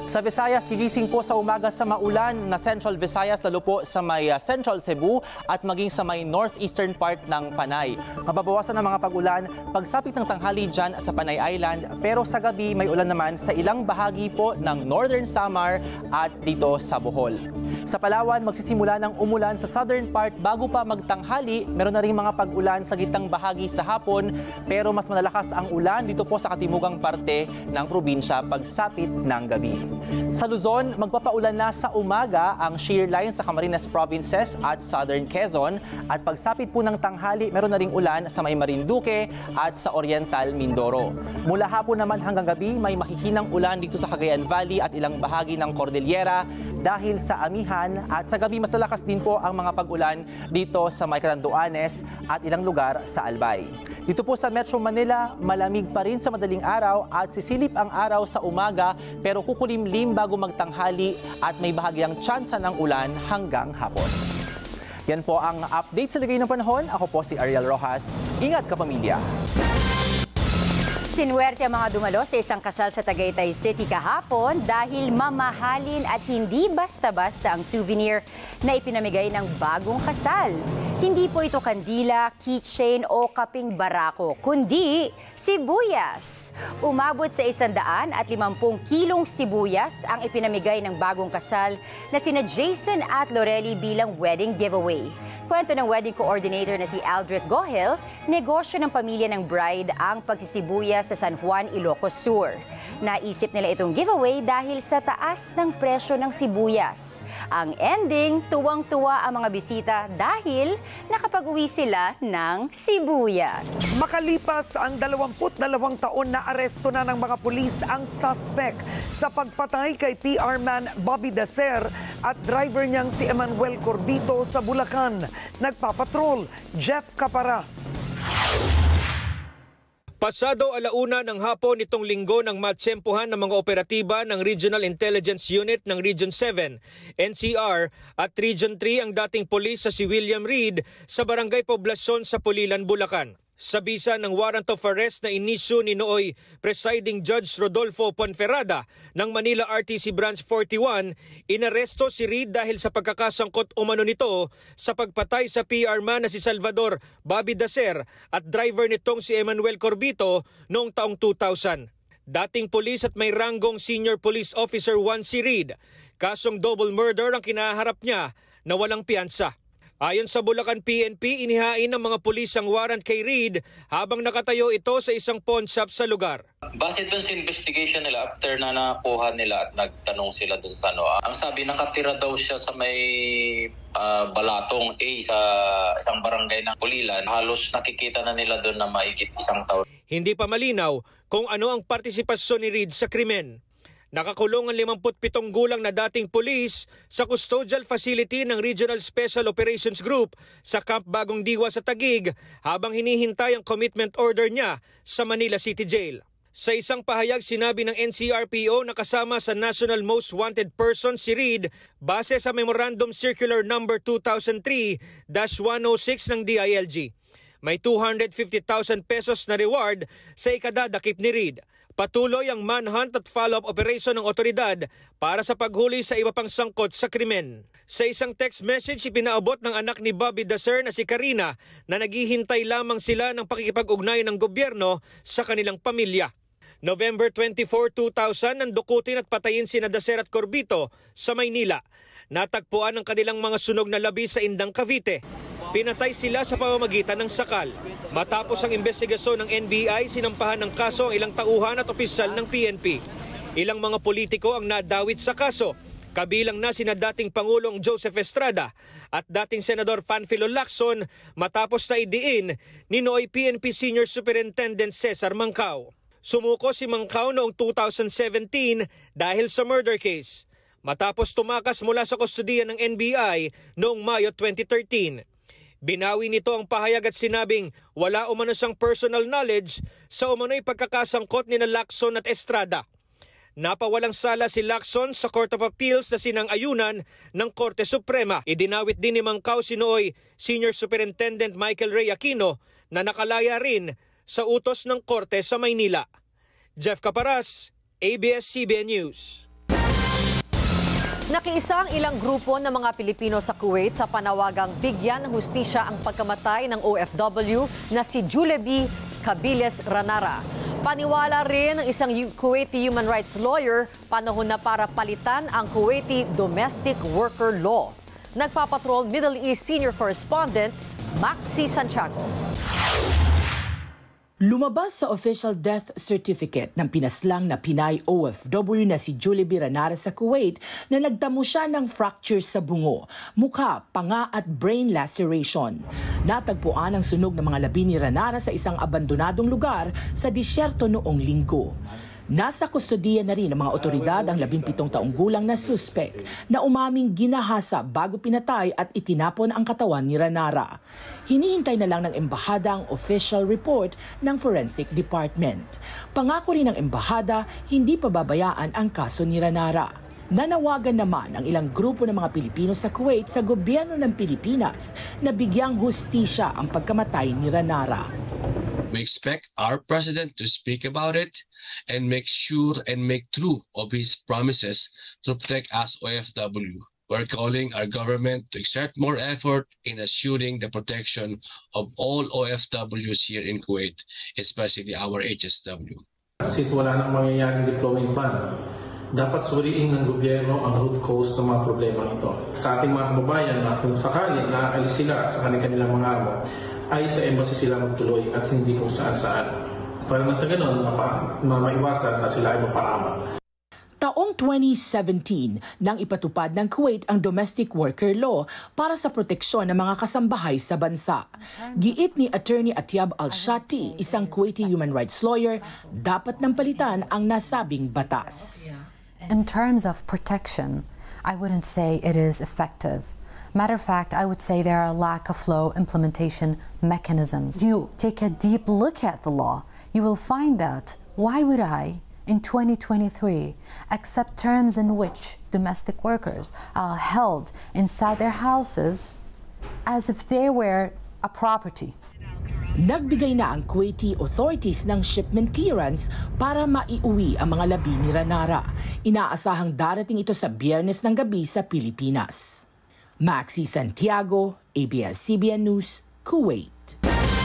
Sa Visayas, gigising po sa umaga sa maulan na Central Visayas, lalo po sa may Central Cebu at maging sa may northeastern part ng Panay. Mababawasan ang mga pag-ulan pagsapit ng tanghali dyan sa Panay Island, pero sa gabi may ulan naman sa ilang bahagi po ng Northern Samar at dito sa Bohol. Sa Palawan, magsisimula ng umulan sa southern part bago pa magtanghali. Meron na rin mga pag-ulan sa gitnang bahagi sa hapon, pero mas malalakas ang ulan dito po sa katimugang parte ng probinsya pagsapit ng gabi. Sa Luzon, magpapaulan na sa umaga ang shear line sa Camarines Provinces at Southern Quezon at pagsapit po ng tanghali, meron na ring ulan sa may Marinduque at sa Oriental Mindoro. Mula hapon naman hanggang gabi, may mahihinang ulan dito sa Cagayan Valley at ilang bahagi ng Cordillera dahil sa amihan at sa gabi mas lalakas din po ang mga pag-ulan dito sa may Catanduanes at ilang lugar sa Albay. Dito po sa Metro Manila, malamig pa rin sa madaling araw at sisilip ang araw sa umaga pero kukulimlim bago magtanghali at may bahagyang tsansa ng ulan hanggang hapon. Yan po ang update sa lagay ng panahon. Ako po si Ariel Rojas. Ingat ka, pamilya! Sinuwerte ang mga dumalo sa isang kasal sa Tagaytay City kahapon dahil mamahalin at hindi basta-basta ang souvenir na ipinamigay ng bagong kasal. Hindi po ito kandila, keychain o kaping barako, kundi sibuyas. Umabot sa 150 kilong sibuyas ang ipinamigay ng bagong kasal na sina Jason at Lorelli bilang wedding giveaway. Kwento ng wedding coordinator na si Aldrich Gohel, negosyo ng pamilya ng bride ang pagsisibuyas sa San Juan, Ilocos Sur. Naisip nila itong giveaway dahil sa taas ng presyo ng sibuyas. Ang ending, tuwang-tuwa ang mga bisita dahil nakapag-uwi sila ng sibuyas. Makalipas ang 22 taon na aresto na ng mga pulis ang suspect sa pagpatay kay PR man Bobby Dacer at driver niyang si Emmanuel Corbito sa Bulacan. Nagpapatrol, Jeff Caparas. Pasado 1:00 ng hapon nitong linggo nang matsempuhan ng mga operatiba ng Regional Intelligence Unit ng Region 7, NCR at Region 3 ang dating pulis sa si William Reed sa Barangay Poblacion sa Pulilan, Bulacan. Sa bisa ng warrant of arrest na inisyu ni nooy Presiding Judge Rodolfo Ponferrada ng Manila RTC Branch 41, inaresto si Reed dahil sa pagkakasangkot umano nito sa pagpatay sa PR man na si Salvador Bobby Dacer at driver nitong si Emmanuel Corbito noong taong 2000. Dating pulis at may ranggong Senior Police Officer 1 si Reed. Kasong double murder ang kinaharap niya na walang piyansa. Ayon sa Bulacan PNP, inihain ng mga pulis ang warrant kay Reed habang nakatayo ito sa isang pawn shop sa lugar. Base dun sa investigation nila, after na nakuha nila at nagtanong sila dun sa ang sabi nakatira daw siya sa may Balatong A sa isang barangay ng Pulilan. Halos nakikita na nila dun na mahigit 1 taon. Hindi pa malinaw kung ano ang partisipasyon ni Reed sa krimen. Nakakulong ang 57 gulang na dating pulis sa custodial facility ng Regional Special Operations Group sa Camp Bagong Diwa sa Taguig habang hinihintay ang commitment order niya sa Manila City Jail. Sa isang pahayag, sinabi ng NCRPO na kasama sa National Most Wanted Person si Reed base sa Memorandum Circular No. 2003-106 ng DILG. May 250,000 pesos na reward sa ikadadakip ni Reed. Patuloy ang manhunt at follow-up operation ng otoridad para sa paghuli sa iba pang sangkot sa krimen. Sa isang text message, ipinaabot ng anak ni Bobby Dacer na si Karina na naghihintay lamang sila ng pakikipag-ugnayan ng gobyerno sa kanilang pamilya. November 24, 2000, nandukutin at patayin sina Dacer at Corbito sa Maynila. Natagpuan ang kanilang mga sunog na labi sa Indang, Cavite. Pinatay sila sa pamamagitan ng sakal. Matapos ang investigasyon ng NBI, sinampahan ng kaso ang ilang tauhan at opisyal ng PNP. Ilang mga politiko ang nadawit sa kaso, kabilang na sina dating Pangulong Joseph Estrada at dating Senador Panfilo Lacson matapos na idiin ni nooy PNP Senior Superintendent Cesar Mancao. Sumuko si Mancao noong 2017 dahil sa murder case. Matapos tumakas mula sa kustodiya ng NBI noong Mayo 2013. Binawi nito ang pahayag at sinabing wala umano siyang personal knowledge sa umano'y pagkakasangkot ni Lacson at Estrada. Napawalang sala si Lacson sa Court of Appeals na sinang-ayunan ng Korte Suprema. Idinawit din ni Mancao si nooy Senior Superintendent Michael Ray Aquino na nakalaya rin sa utos ng Korte sa Maynila. Jeff Caparas, ABS-CBN News. Nakiisa ang ilang grupo ng mga Pilipino sa Kuwait sa panawagang bigyan ng hustisya ang pagkamatay ng OFW na si Julebi Cabiles Ranara. Paniwala rin ng isang Kuwaiti human rights lawyer, panahon na para palitan ang Kuwaiti domestic worker law. Nagpapatrol Middle East senior correspondent Maxi Santiago. Lumabas sa official death certificate ng pinaslang na Pinay OFW na si Julebi Ranara sa Kuwait na nagtamo siya ng fracture sa bungo, mukha, panga at brain laceration. Natagpuan ang sunog ng mga labi ni Ranara sa isang abandonadong lugar sa disyerto noong linggo. Nasa kustodiya na rin ng mga otoridad ang 17 taong gulang na suspek na umaming ginahasa bago pinatay at itinapon ang katawan ni Ranara. Hinihintay na lang ng embahada ang official report ng Forensic Department. Pangako rin ng embahada, hindi pababayaan ang kaso ni Ranara. Nanawagan naman ang ilang grupo ng mga Pilipino sa Kuwait sa gobyerno ng Pilipinas na bigyang hustisya ang pagkamatay ni Ranara. We expect our president to speak about it and make sure and make true of his promises to protect us OFW. We're calling our government to exert more effort in assuring the protection of all OFWs here in Kuwait, especially our HSW. Since wala nang mangyayaring deployment ban, dapat suriin ng gobyerno ang root cause ng mga problema ito. Sa ating mga kababayan na kung sakali naaalis sila sa kanilang mga amo, ay sa embassy sila magtuloy at hindi kung saan-saan. Para na sa ganon, maiwasan na sila ay mapahamak. Taong 2017 nang ipatupad ng Kuwait ang domestic worker law para sa proteksyon ng mga kasambahay sa bansa. Giit ni Attorney Atiab Al-Shati, isang Kuwaiti human rights lawyer, dapat nang palitan ang nasabing batas. In terms of protection, I wouldn't say it is effective. Matter of fact, I would say there are a lack of flow implementation mechanisms. You take a deep look at the law, you will find that why would I, in 2023, accept terms in which domestic workers are held inside their houses as if they were a property? Nagbigay na ang Kuwaiti authorities ng shipment clearance para maiuwi ang mga labi ni Ranara. Inaasahang darating ito sa Biyernes ng gabi sa Pilipinas. Maxi Santiago, ABS-CBN News, Kuwait.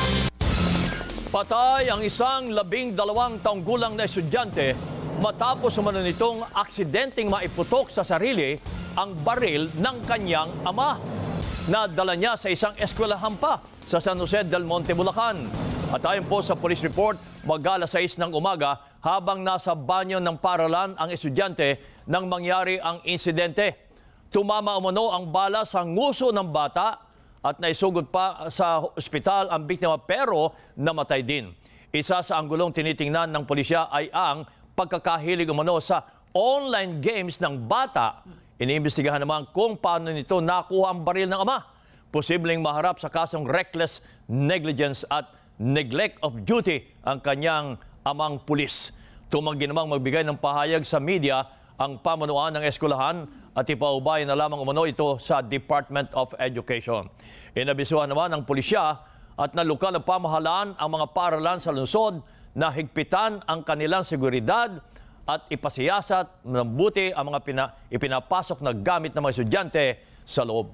Patay ang isang 12 taong gulang na estudyante matapos umano nitong aksidenteng maiputok sa sarili ang baril ng kanyang ama. Nadala niya sa isang eskwelahan pa sa San Jose del Monte, Bulacan. At ayon po sa police report, mag-alas 6 ng umaga habang nasa banyo ng paaralan ang estudyante nang mangyari ang insidente. Tumama umano ang bala sa nguso ng bata at naisugod pa sa ospital ang biktima pero namatay din. Isa sa anggulong tinitingnan ng pulisya ay ang pagkakahilig umano sa online games ng bata. Iniimbestigahan naman kung paano nito nakuha ang baril ng ama. Posibleng maharap sa kasong reckless negligence at neglect of duty ang kanyang amang pulis. Tumanggi namang magbigay ng pahayag sa media ang pamunuan ng eskwelahan at ipaubay na lamang umano ito sa Department of Education. Inabisuhan naman ng pulisya at ng lokal na pamahalaan ang mga paaralan sa lungsod na higpitan ang kanilang seguridad at ipasiyasat ng buti ang mga ipinapasok na gamit ng mga estudyante sa loob.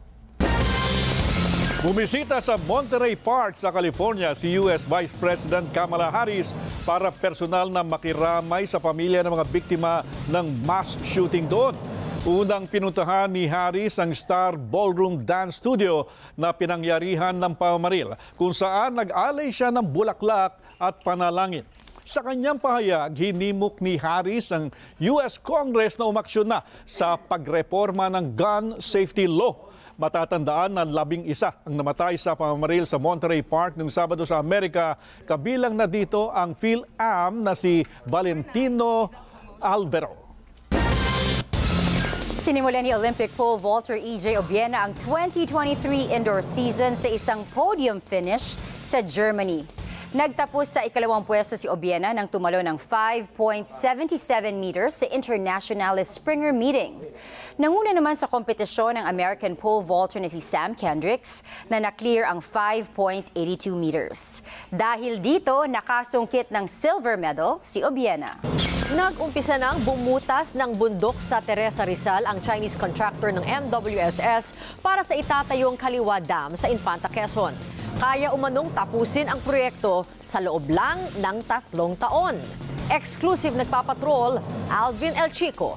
Bumisita sa Monterey Park sa California si US Vice President Kamala Harris para personal na makiramay sa pamilya ng mga biktima ng mass shooting doon. Unang pinuntahan ni Harris ang Star Ballroom Dance Studio na pinangyarihan ng pamamaril kung saan nag-alay siya ng bulaklak at panalangin. Sa kanyang pahayag, hinimok ni Harris ang US Congress na umaksyon na sa pagreforma ng gun safety law. Matatandaan na 11 ang namatay sa pamamaril sa Monterey Park noong Sabado sa Amerika. Kabilang na dito ang PhilAm na si Valentino Alvaro. Sinimulan ni Olympic pole vaulter EJ Obiena ang 2023 indoor season sa isang podium finish sa Germany. Nagtapos sa ikalawang pwesto si Obiena nang tumalo ng 5.77 meters sa Internationalist Springer Meeting. Nanguna naman sa kompetisyon ng American pole vaulter na si Sam Kendricks na na-clear ang 5.82 meters. Dahil dito, nakasungkit ng silver medal si Obiena. Nag-umpisa ng bumutas ng bundok sa Teresa Rizal ang Chinese contractor ng MWSS para sa itatayong Kaliwa Dam sa Infanta, Quezon. Kaya umanong tapusin ang proyekto sa loob lang ng 3 taon. Exclusive nagpapatrol, Alvin El Chico.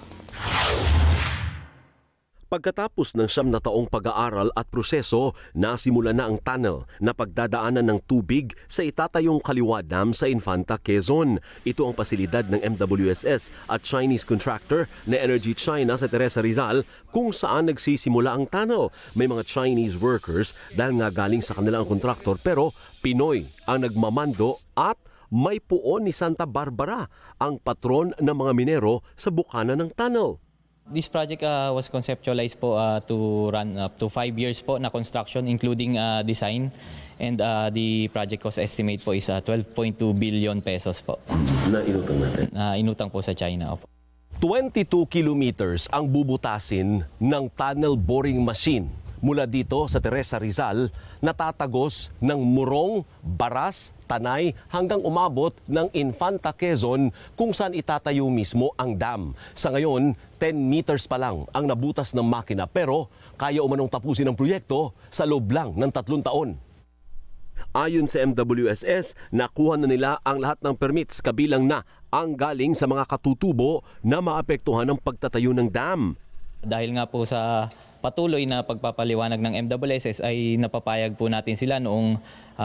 Pagkatapos ng 9 na taong pag-aaral at proseso, nasimula na ang tunnel na pagdadaanan ng tubig sa itatayong Kaliwa Dam sa Infanta, Quezon. Ito ang pasilidad ng MWSS at Chinese contractor na Energy China sa Teresa Rizal kung saan nagsisimula ang tunnel. May mga Chinese workers dahil nga galing sa kanilang kontraktor pero Pinoy ang nagmamando at may puon ni Santa Barbara, ang patron ng mga minero sa bukana ng tunnel. This project was conceptualized po to run up to 5 years po na construction including design, and the project cost estimate po is 12.2 billion pesos po. Na inutang natin? Inutang po sa China. Opo. 22 kilometers ang bubutasin ng tunnel boring machine mula dito sa Teresa Rizal na tatagos ng Murong, Baras, Tanay hanggang umabot ng Infanta, Quezon kung saan itatayo mismo ang dam. Sa ngayon, 10 meters pa lang ang nabutas ng makina pero kaya umanong tapusin ang proyekto sa loob lang ng 3 taon. Ayon sa MWSS, nakuha na nila ang lahat ng permits kabilang na ang galing sa mga katutubo na maapektuhan ng pagtatayo ng dam. Dahil nga po sa patuloy na pagpapaliwanag ng MWSS ay napapayag po natin sila noong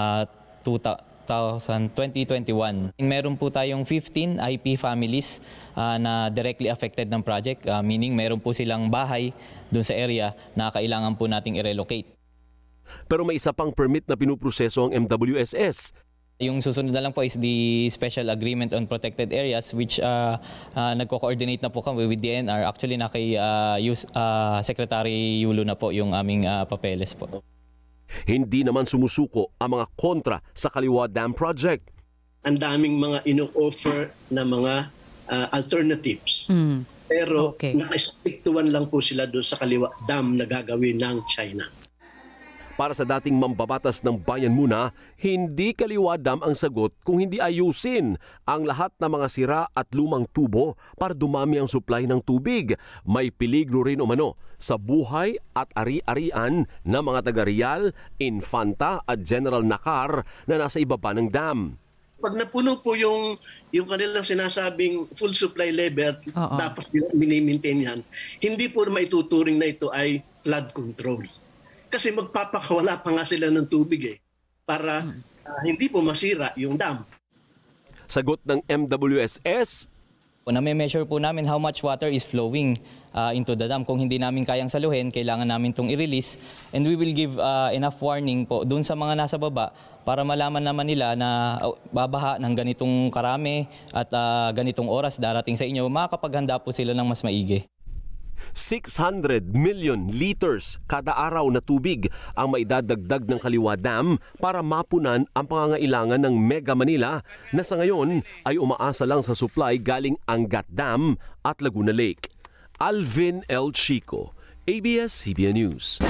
2021. Meron po tayong 15 IP families na directly affected ng project, meaning meron po silang bahay doon sa area na kailangan po nating i-relocate. Pero may isa pang permit na pinuproseso ang MWSS. Yung susunod na lang po is the Special Agreement on Protected Areas which nagko-coordinate na po kami with DNR. Actually, na kay Secretary Yulo na po yung aming papeles po. Hindi naman sumusuko ang mga kontra sa Kaliwa Dam Project. Ang daming mga ino-offer na mga alternatives. Pero naka-stick to one lang po sila doon sa Kaliwa Dam na gagawin ng China. Para sa dating mambabatas ng bayan muna, hindi Kaliwa Dam ang sagot kung hindi ayusin ang lahat ng mga sira at lumang tubo para dumami ang supply ng tubig. May peligro rin umano sa buhay at ari-arian ng mga taga-Rial, Infanta at General Nakar na nasa ibaba ng dam. Pag napuno po yung kanilang sinasabing full supply level, tapos mini-maintain yan, hindi po maituturing na ito ay flood control. Kasi magpapakawala pa nga sila ng tubig para hindi po masira yung dam. Sagot ng MWSS, nami-measure po namin how much water is flowing into the dam. Kung hindi namin kayang saluhin, kailangan namin itong i-release. And we will give enough warning po dun sa mga nasa baba para malaman naman nila na babaha ng ganitong karami at ganitong oras darating sa inyo. Makakapaghanda po sila ng mas maigi. 600 million liters kada araw na tubig ang maidadagdag ng Kaliwa Dam para mapunan ang pangangailangan ng Mega Manila na sa ngayon ay umaasa lang sa supply galing Angat Dam at Laguna Lake. Alvin L. Chico, ABS-CBN News.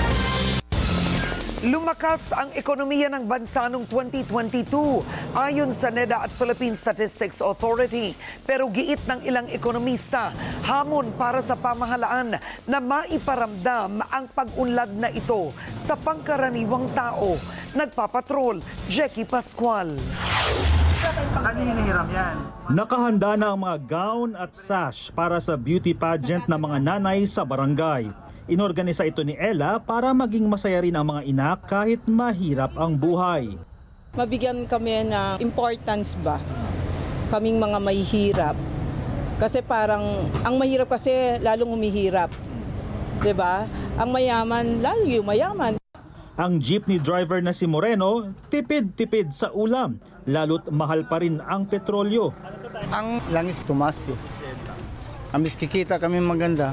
Lumakas ang ekonomiya ng bansa noong 2022 ayon sa NEDA at Philippine Statistics Authority. Pero giit ng ilang ekonomista, hamon para sa pamahalaan na maiparamdam ang pag-unlad na ito sa pangkaraniwang tao. Nagpapatrol, Jackie Pascual. Saan hinihiram yan? Nakahanda na ang mga gown at sash para sa beauty pageant ng mga nanay sa barangay. Inorganisa ito ni Ella para maging masaya rin ang mga ina kahit mahirap ang buhay. Mabigyan kami ng importance ba, kaming mga mahihirap. Kasi parang, ang mahirap kasi lalong humihirap. 'Di ba? Ang mayaman, lalo yung mayaman. Ang jeepney driver na si Moreno, tipid-tipid sa ulam, lalo't mahal pa rin ang petrolyo. Ang langis tumas. Ambis kikita kami maganda.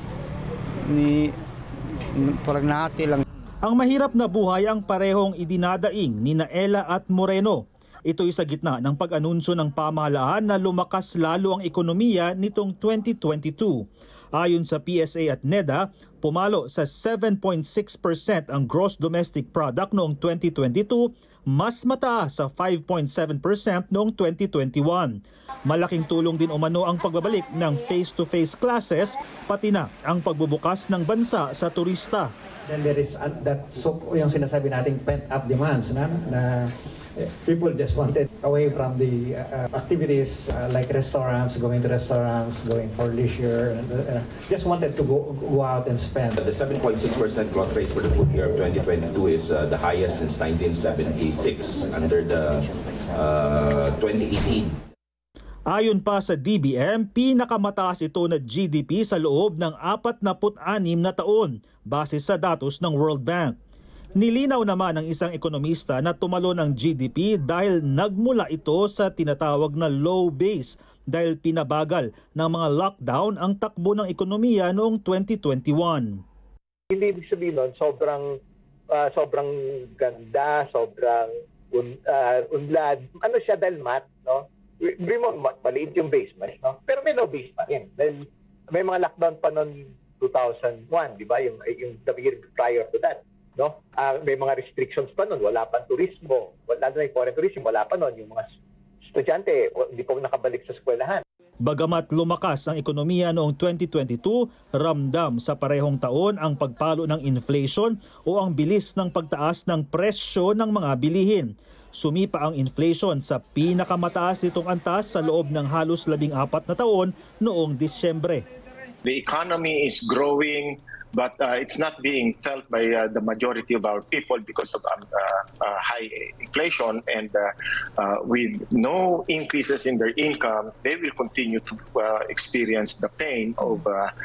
Parang nahati lang. Ang mahirap na buhay ang parehong idinadaing ni Ella at Moreno. Ito'y sa gitna ng pag-anunsyo ng pamahalaan na lumakas lalo ang ekonomiya nitong 2022. Ayon sa PSA at NEDA, pumalo sa 7.6% ang gross domestic product noong 2022 mas mataas sa 5.7% noong 2021. Malaking tulong din umano ang pagbabalik ng face-to-face classes, pati na ang pagbubukas ng bansa sa turista. Then there is yung sinasabi nating pent-up demands na people just wanted away from the activities like restaurants, going to restaurants, going for leisure, just wanted to go out and spend. The 7.6% growth rate for the full year of 2022 is the highest since 1976 under the 2018. Ayon pa sa DBM, pinakamataas ito na GDP sa loob ng 46 na taon base sa datos ng World Bank. Nilinaw naman ng isang ekonomista na tumalon ang GDP dahil nagmula ito sa tinatawag na low base dahil pinabagal ng mga lockdown ang takbo ng ekonomiya noong 2021. Hindi ibig sabihin nun, sobrang ganda, sobrang unlad. Ano siya dahil math, no? Maliit yung base, no? Pero may low base pa rin. Dahil may mga lockdown pa noong 2001, di ba? Yung the year prior to that. No? May mga restrictions pa noon, wala pang turismo, wala na yung foreign tourism, wala pa noon. Yung mga estudyante, hindi pa nakabalik sa eskwelahan. Bagamat lumakas ang ekonomiya noong 2022, ramdam sa parehong taon ang pagpalo ng inflation o ang bilis ng pagtaas ng presyo ng mga bilihin. Sumipa ang inflation sa pinakamataas nitong antas sa loob ng halos 14 na taon noong Disyembre. The economy is growing, but it's not being felt by the majority of our people because of high inflation, and with no increases in their income, they will continue to experience the pain of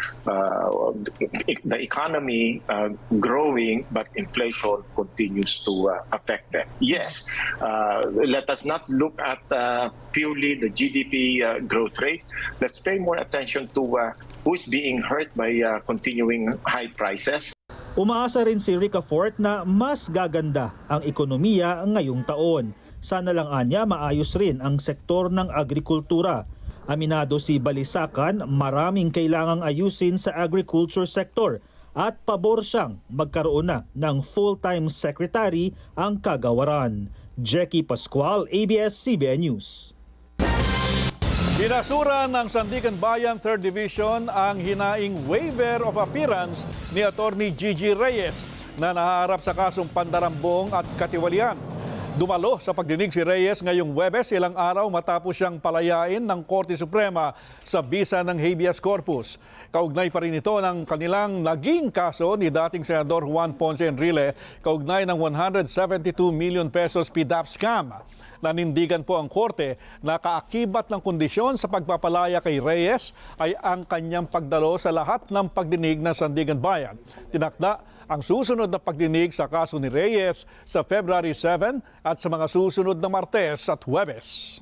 the economy growing, but inflation continues to affect them. Yes, let us not look at purely the GDP growth rate. Let's pay more attention to who is being hurt by continuing high prices. Umaasa rin si Rica Fort na mas gaganda ang ekonomiya ngayong taon. Sana lang anya maayos rin ang sektor ng agrikultura. Aminado si Balisacan, maraming kailangang ayusin sa agriculture sector at pabor siyang magkaroon na ng full-time secretary ang kagawaran. Jackie Pascual, ABS-CBN News. Binasura ng Sandigan Bayan 3rd Division ang hinaing waiver of appearance ni Attorney Gigi Reyes na nahaharap sa kasong pandarambong at katiwalian. Dumalo sa pagdinig si Reyes ngayong Huwebes, ilang araw matapos siyang palayain ng Korte Suprema sa bisa ng habeas corpus. Kaugnay pa rin ito ng kanilang naging kaso ni dating Senador Juan Ponce Enrile kaugnay ng 172 million pesos PDAP scam. Nanindigan po ang korte na kaakibat ng kondisyon sa pagpapalaya kay Reyes ay ang kanyang pagdalo sa lahat ng pagdinig ng Sandigan Bayan. Tinakda ang susunod na pagdinig sa kaso ni Reyes sa February 7 at sa mga susunod na Martes at Huwebes.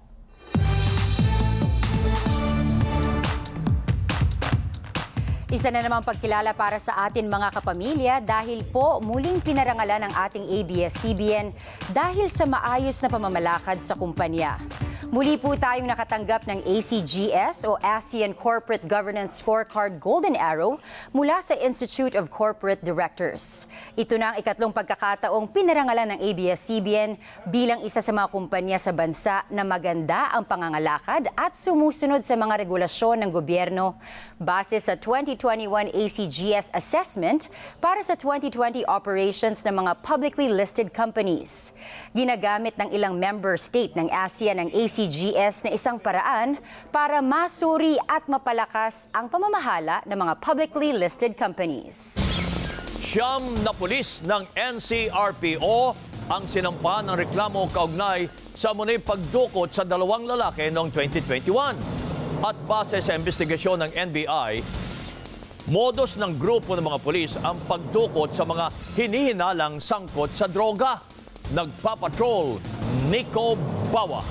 Isa na namang pagkilala para sa atin mga kapamilya dahil po muling pinarangalan ang ating ABS-CBN dahil sa maayos na pamamalakad sa kumpanya. Muli po tayong nakatanggap ng ACGS o ASEAN Corporate Governance Scorecard Golden Arrow mula sa Institute of Corporate Directors. Ito na ang ikatlong pagkakataong pinarangalan ng ABS-CBN bilang isa sa mga kumpanya sa bansa na maganda ang pangangalakad at sumusunod sa mga regulasyon ng gobyerno base sa 2021 ACGS Assessment para sa 2020 operations ng mga publicly listed companies. Ginagamit ng ilang member state ng ASEAN ang ACGS na isang paraan para masuri at mapalakas ang pamamahala ng mga publicly listed companies. Siyam na pulis ng NCRPO ang sinampa ng reklamo kaugnay sa munay pagdukot sa dalawang lalaki noong 2021. At base sa investigasyon ng NBI, modus ng grupo ng mga pulis ang pagdukot sa mga hinihinalang sangkot sa droga. Nagpapatrol, Nico Bawa.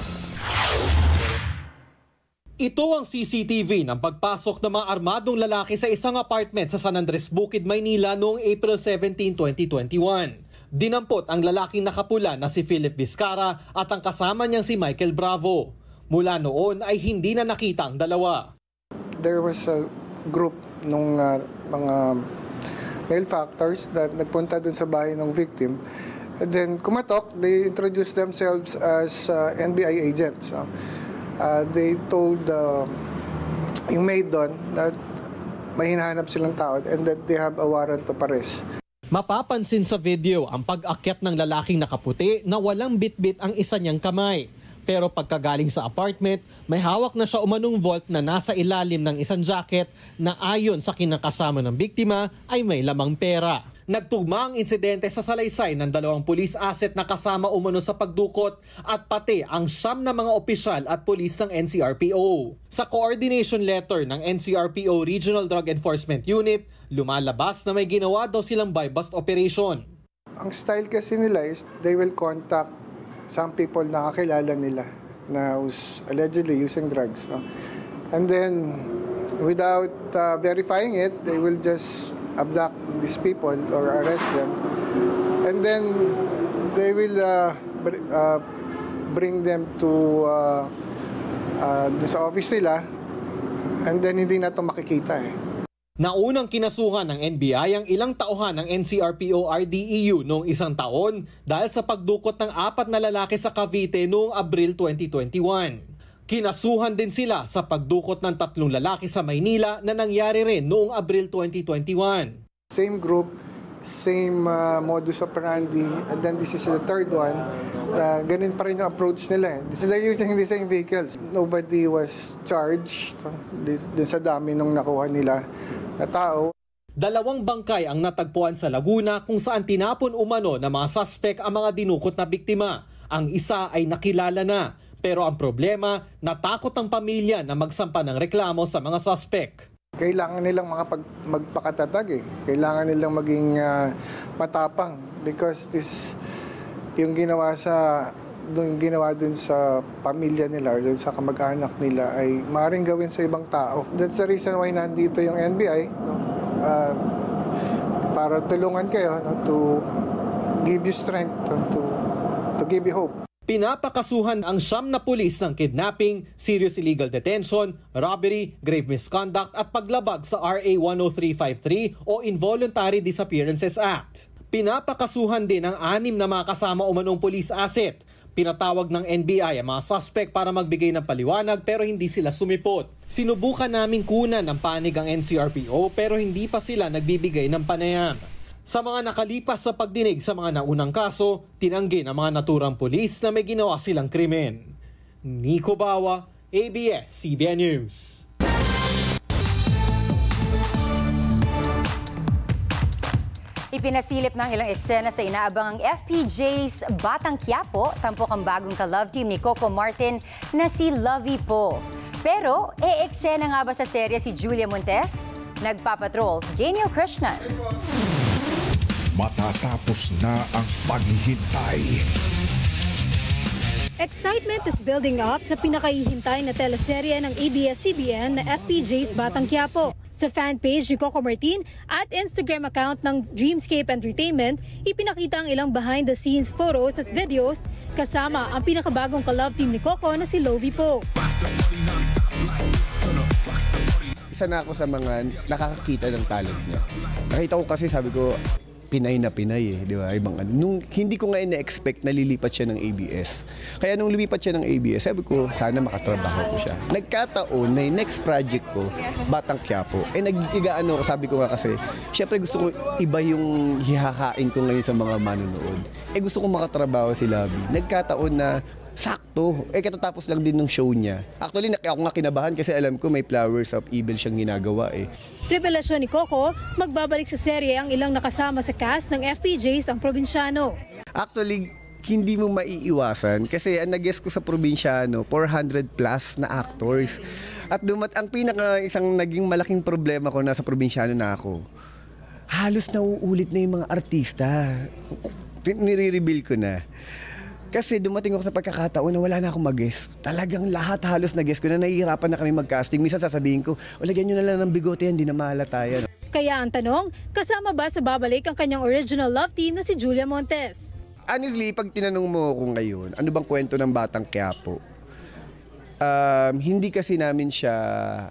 Ito ang CCTV ng pagpasok ng mga armadong lalaki sa isang apartment sa San Andres Bukid, Maynila noong April 17, 2021. Dinampot ang lalaking nakapula na si Philip Vizcara at ang kasama niyang si Michael Bravo. Mula noon ay hindi na nakita ang dalawa. There was a group ng mga male factors na nagpunta dun sa bahay ng victim And then kumatok, they introduced themselves as NBI agents. They told yung maid doon that may hinahanap silang tao and that they have a warrant of arrest. Mapapansin sa video ang pag-akyat ng lalaking nakaputi na walang bitbit ang isa niyang kamay. Pero pagkagaling sa apartment, may hawak na siya umanong vault na nasa ilalim ng isang jacket na ayon sa kinakasama ng biktima ay may lamang pera. Nagtugma ang insidente sa salaysay ng 2 police asset na kasama umano sa pagdukot at pati ang 9 na mga opisyal at pulis ng NCRPO. Sa coordination letter ng NCRPO Regional Drug Enforcement Unit, lumalabas na may ginawa daw silang buy-bust operation. Ang style kasi nila is they will contact some people na kakilala nila na who's allegedly using drugs. And then, without verifying it, they will just abduct these people or arrest them. And then, they will bring them to sa office nila. And then, hindi na ito makikita eh. Naunang kinasuhan ng NBI ang ilang tauhan ng NCRPO RDEU noong 1 taon dahil sa pagdukot ng 4 na lalaki sa Cavite noong Abril 2021. Kinasuhan din sila sa pagdukot ng 3 lalaki sa Maynila na nangyari rin noong Abril 2021. Same group, same modus operandi, and then this is the third one. Ganun pa rin yung approach nila. They're using the same vehicles. Nobody was charged dun sa dami nung nakuha nila na tao. 2 bangkay ang natagpuan sa Laguna kung saan tinapon umano ng mga suspect ang mga dinukot na biktima. Ang isa ay nakilala na. Pero ang problema, natakot ang pamilya na magsampa ng reklamo sa mga suspect. Kailangan nilang magpakatatag eh. Kailangan nilang maging matapang because yung ginawa dun sa pamilya nila or dun sa kamag-anak nila ay maaaring gawin sa ibang tao. That's the reason why nandito yung NBI, para tulungan kayo to give you strength, to give you hope. Pinapakasuhan ang 9 na pulis ng kidnapping, serious illegal detention, robbery, grave misconduct at paglabag sa RA 10353 o Involuntary Disappearances Act. Pinapakasuhan din ang 6 na mga kasama umanong police asset. Pinatawag ng NBI ang mga suspect para magbigay ng paliwanag pero hindi sila sumipot. Sinubukan naming kunan ng panig ang NCRPO pero hindi pa sila nagbibigay ng panayam. Sa mga nakalipas sa pagdinig sa mga naunang kaso, tinanggi ng mga naturang pulis na may ginawa silang krimen. Nico Bawa, ABS-CBN News. Ipinasilip ng ilang eksena sa inaabangang FPJ's Batang Quiapo, tampok ang bagong ka-love team ni Coco Martin na si Lovey Po. Pero, eksena nga ba sa serye si Julia Montes? Nagpapatrol, Genio Krishnan. Matatapos na ang paghihintay. Excitement is building up sa pinakahihintay na teleserye ng ABS-CBN na FPJ's Batang Quiapo. Sa fanpage ni Coco Martin at Instagram account ng Dreamscape Entertainment, ipinakita ang ilang behind-the-scenes photos at videos kasama ang pinakabagong ka-love team ni Coco na si Lovey Po. Isa na ako sa mga nakakakita ng talent niya. Nakita ko kasi, sabi ko, Pinay na Pinay eh, di ba? Ibang ano. Nung hindi ko nga na-expect na lilipat siya ng ABS. Kaya nung lumipat siya ng ABS, sabi ko, sana makatrabaho ko siya. Nagkataon na yung next project ko, Batang Quiapo. Nag-igaano ko, sabi ko nga kasi, syempre gusto ko iba yung hihahain ko ngayon sa mga manonood. Gusto ko makatrabaho si Lovey. Nagkataon na sakto. Katatapos lang din ng show niya. Actually, ako nga kinabahan kasi alam ko may Flowers of Evil siyang ginagawa eh. Revelasyon ni Coco, magbabalik sa serye ang ilang nakasama sa cast ng FPJs ang probinsyano. Actually, hindi mo maiiwasan kasi ang nag-guest ko sa probinsyano, 400 plus na actors. At ang isang naging malaking problema ko nasa probinsyano na ako, halos nauulit na yung mga artista. Nire-reveal ko na. Kasi dumating ako sa pagkakataon na wala na akong mag-guest. Talagang lahat halos na-guest ko na, nahihirapan na kami mag-casting. Minsan sasabihin ko, lagyan nyo na lang ng bigote yan, di na mahalata yan. Kaya ang tanong, kasama ba sa babalik ang kanyang original love team na si Julia Montes? Honestly, pag tinanong mo ako ngayon, ano bang kwento ng Batang Quiapo? Hindi kasi namin siya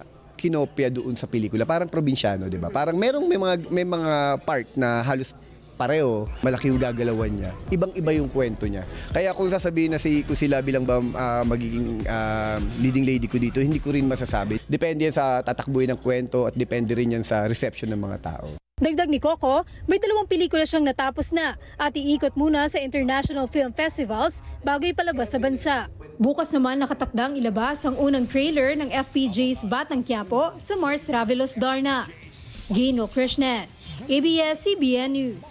kinopya doon sa pelikula. Parang probinsyano, di ba? Parang may mga part na halos pareho, malaki yung gagalawan niya. Ibang-iba yung kwento niya. Kaya kung sasabihin na kung sila bilang ba magiging leading lady ko dito, hindi ko rin masasabi. Depende yan sa tatakbuhin ng kwento at depende rin yan sa reception ng mga tao. Dagdag ni Coco, may 2 pelikula siyang natapos na at iikot muna sa international film festivals bago ipalabas sa bansa. Bukas naman nakatakdang ilabas ang unang trailer ng FPJ's Batang Quiapo sa Mars Travelos Darna. Gino Krishnan, ABS-CBN News.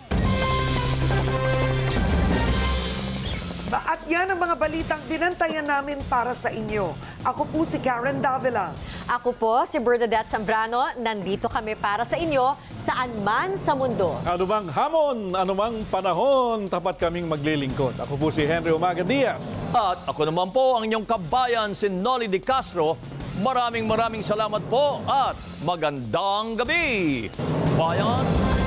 At yan ang mga balitang binantayan namin para sa inyo. Ako po si Karen Davila. Ako po si Bernadette Zambrano. Nandito kami para sa inyo saan man sa mundo. Anumang hamon, anumang panahon, tapat kaming maglilingkod. Ako po si Henry Umaga Diaz. At ako naman po ang inyong kabayan, si Noli De Castro. Maraming salamat po at magandang gabi. Bayan!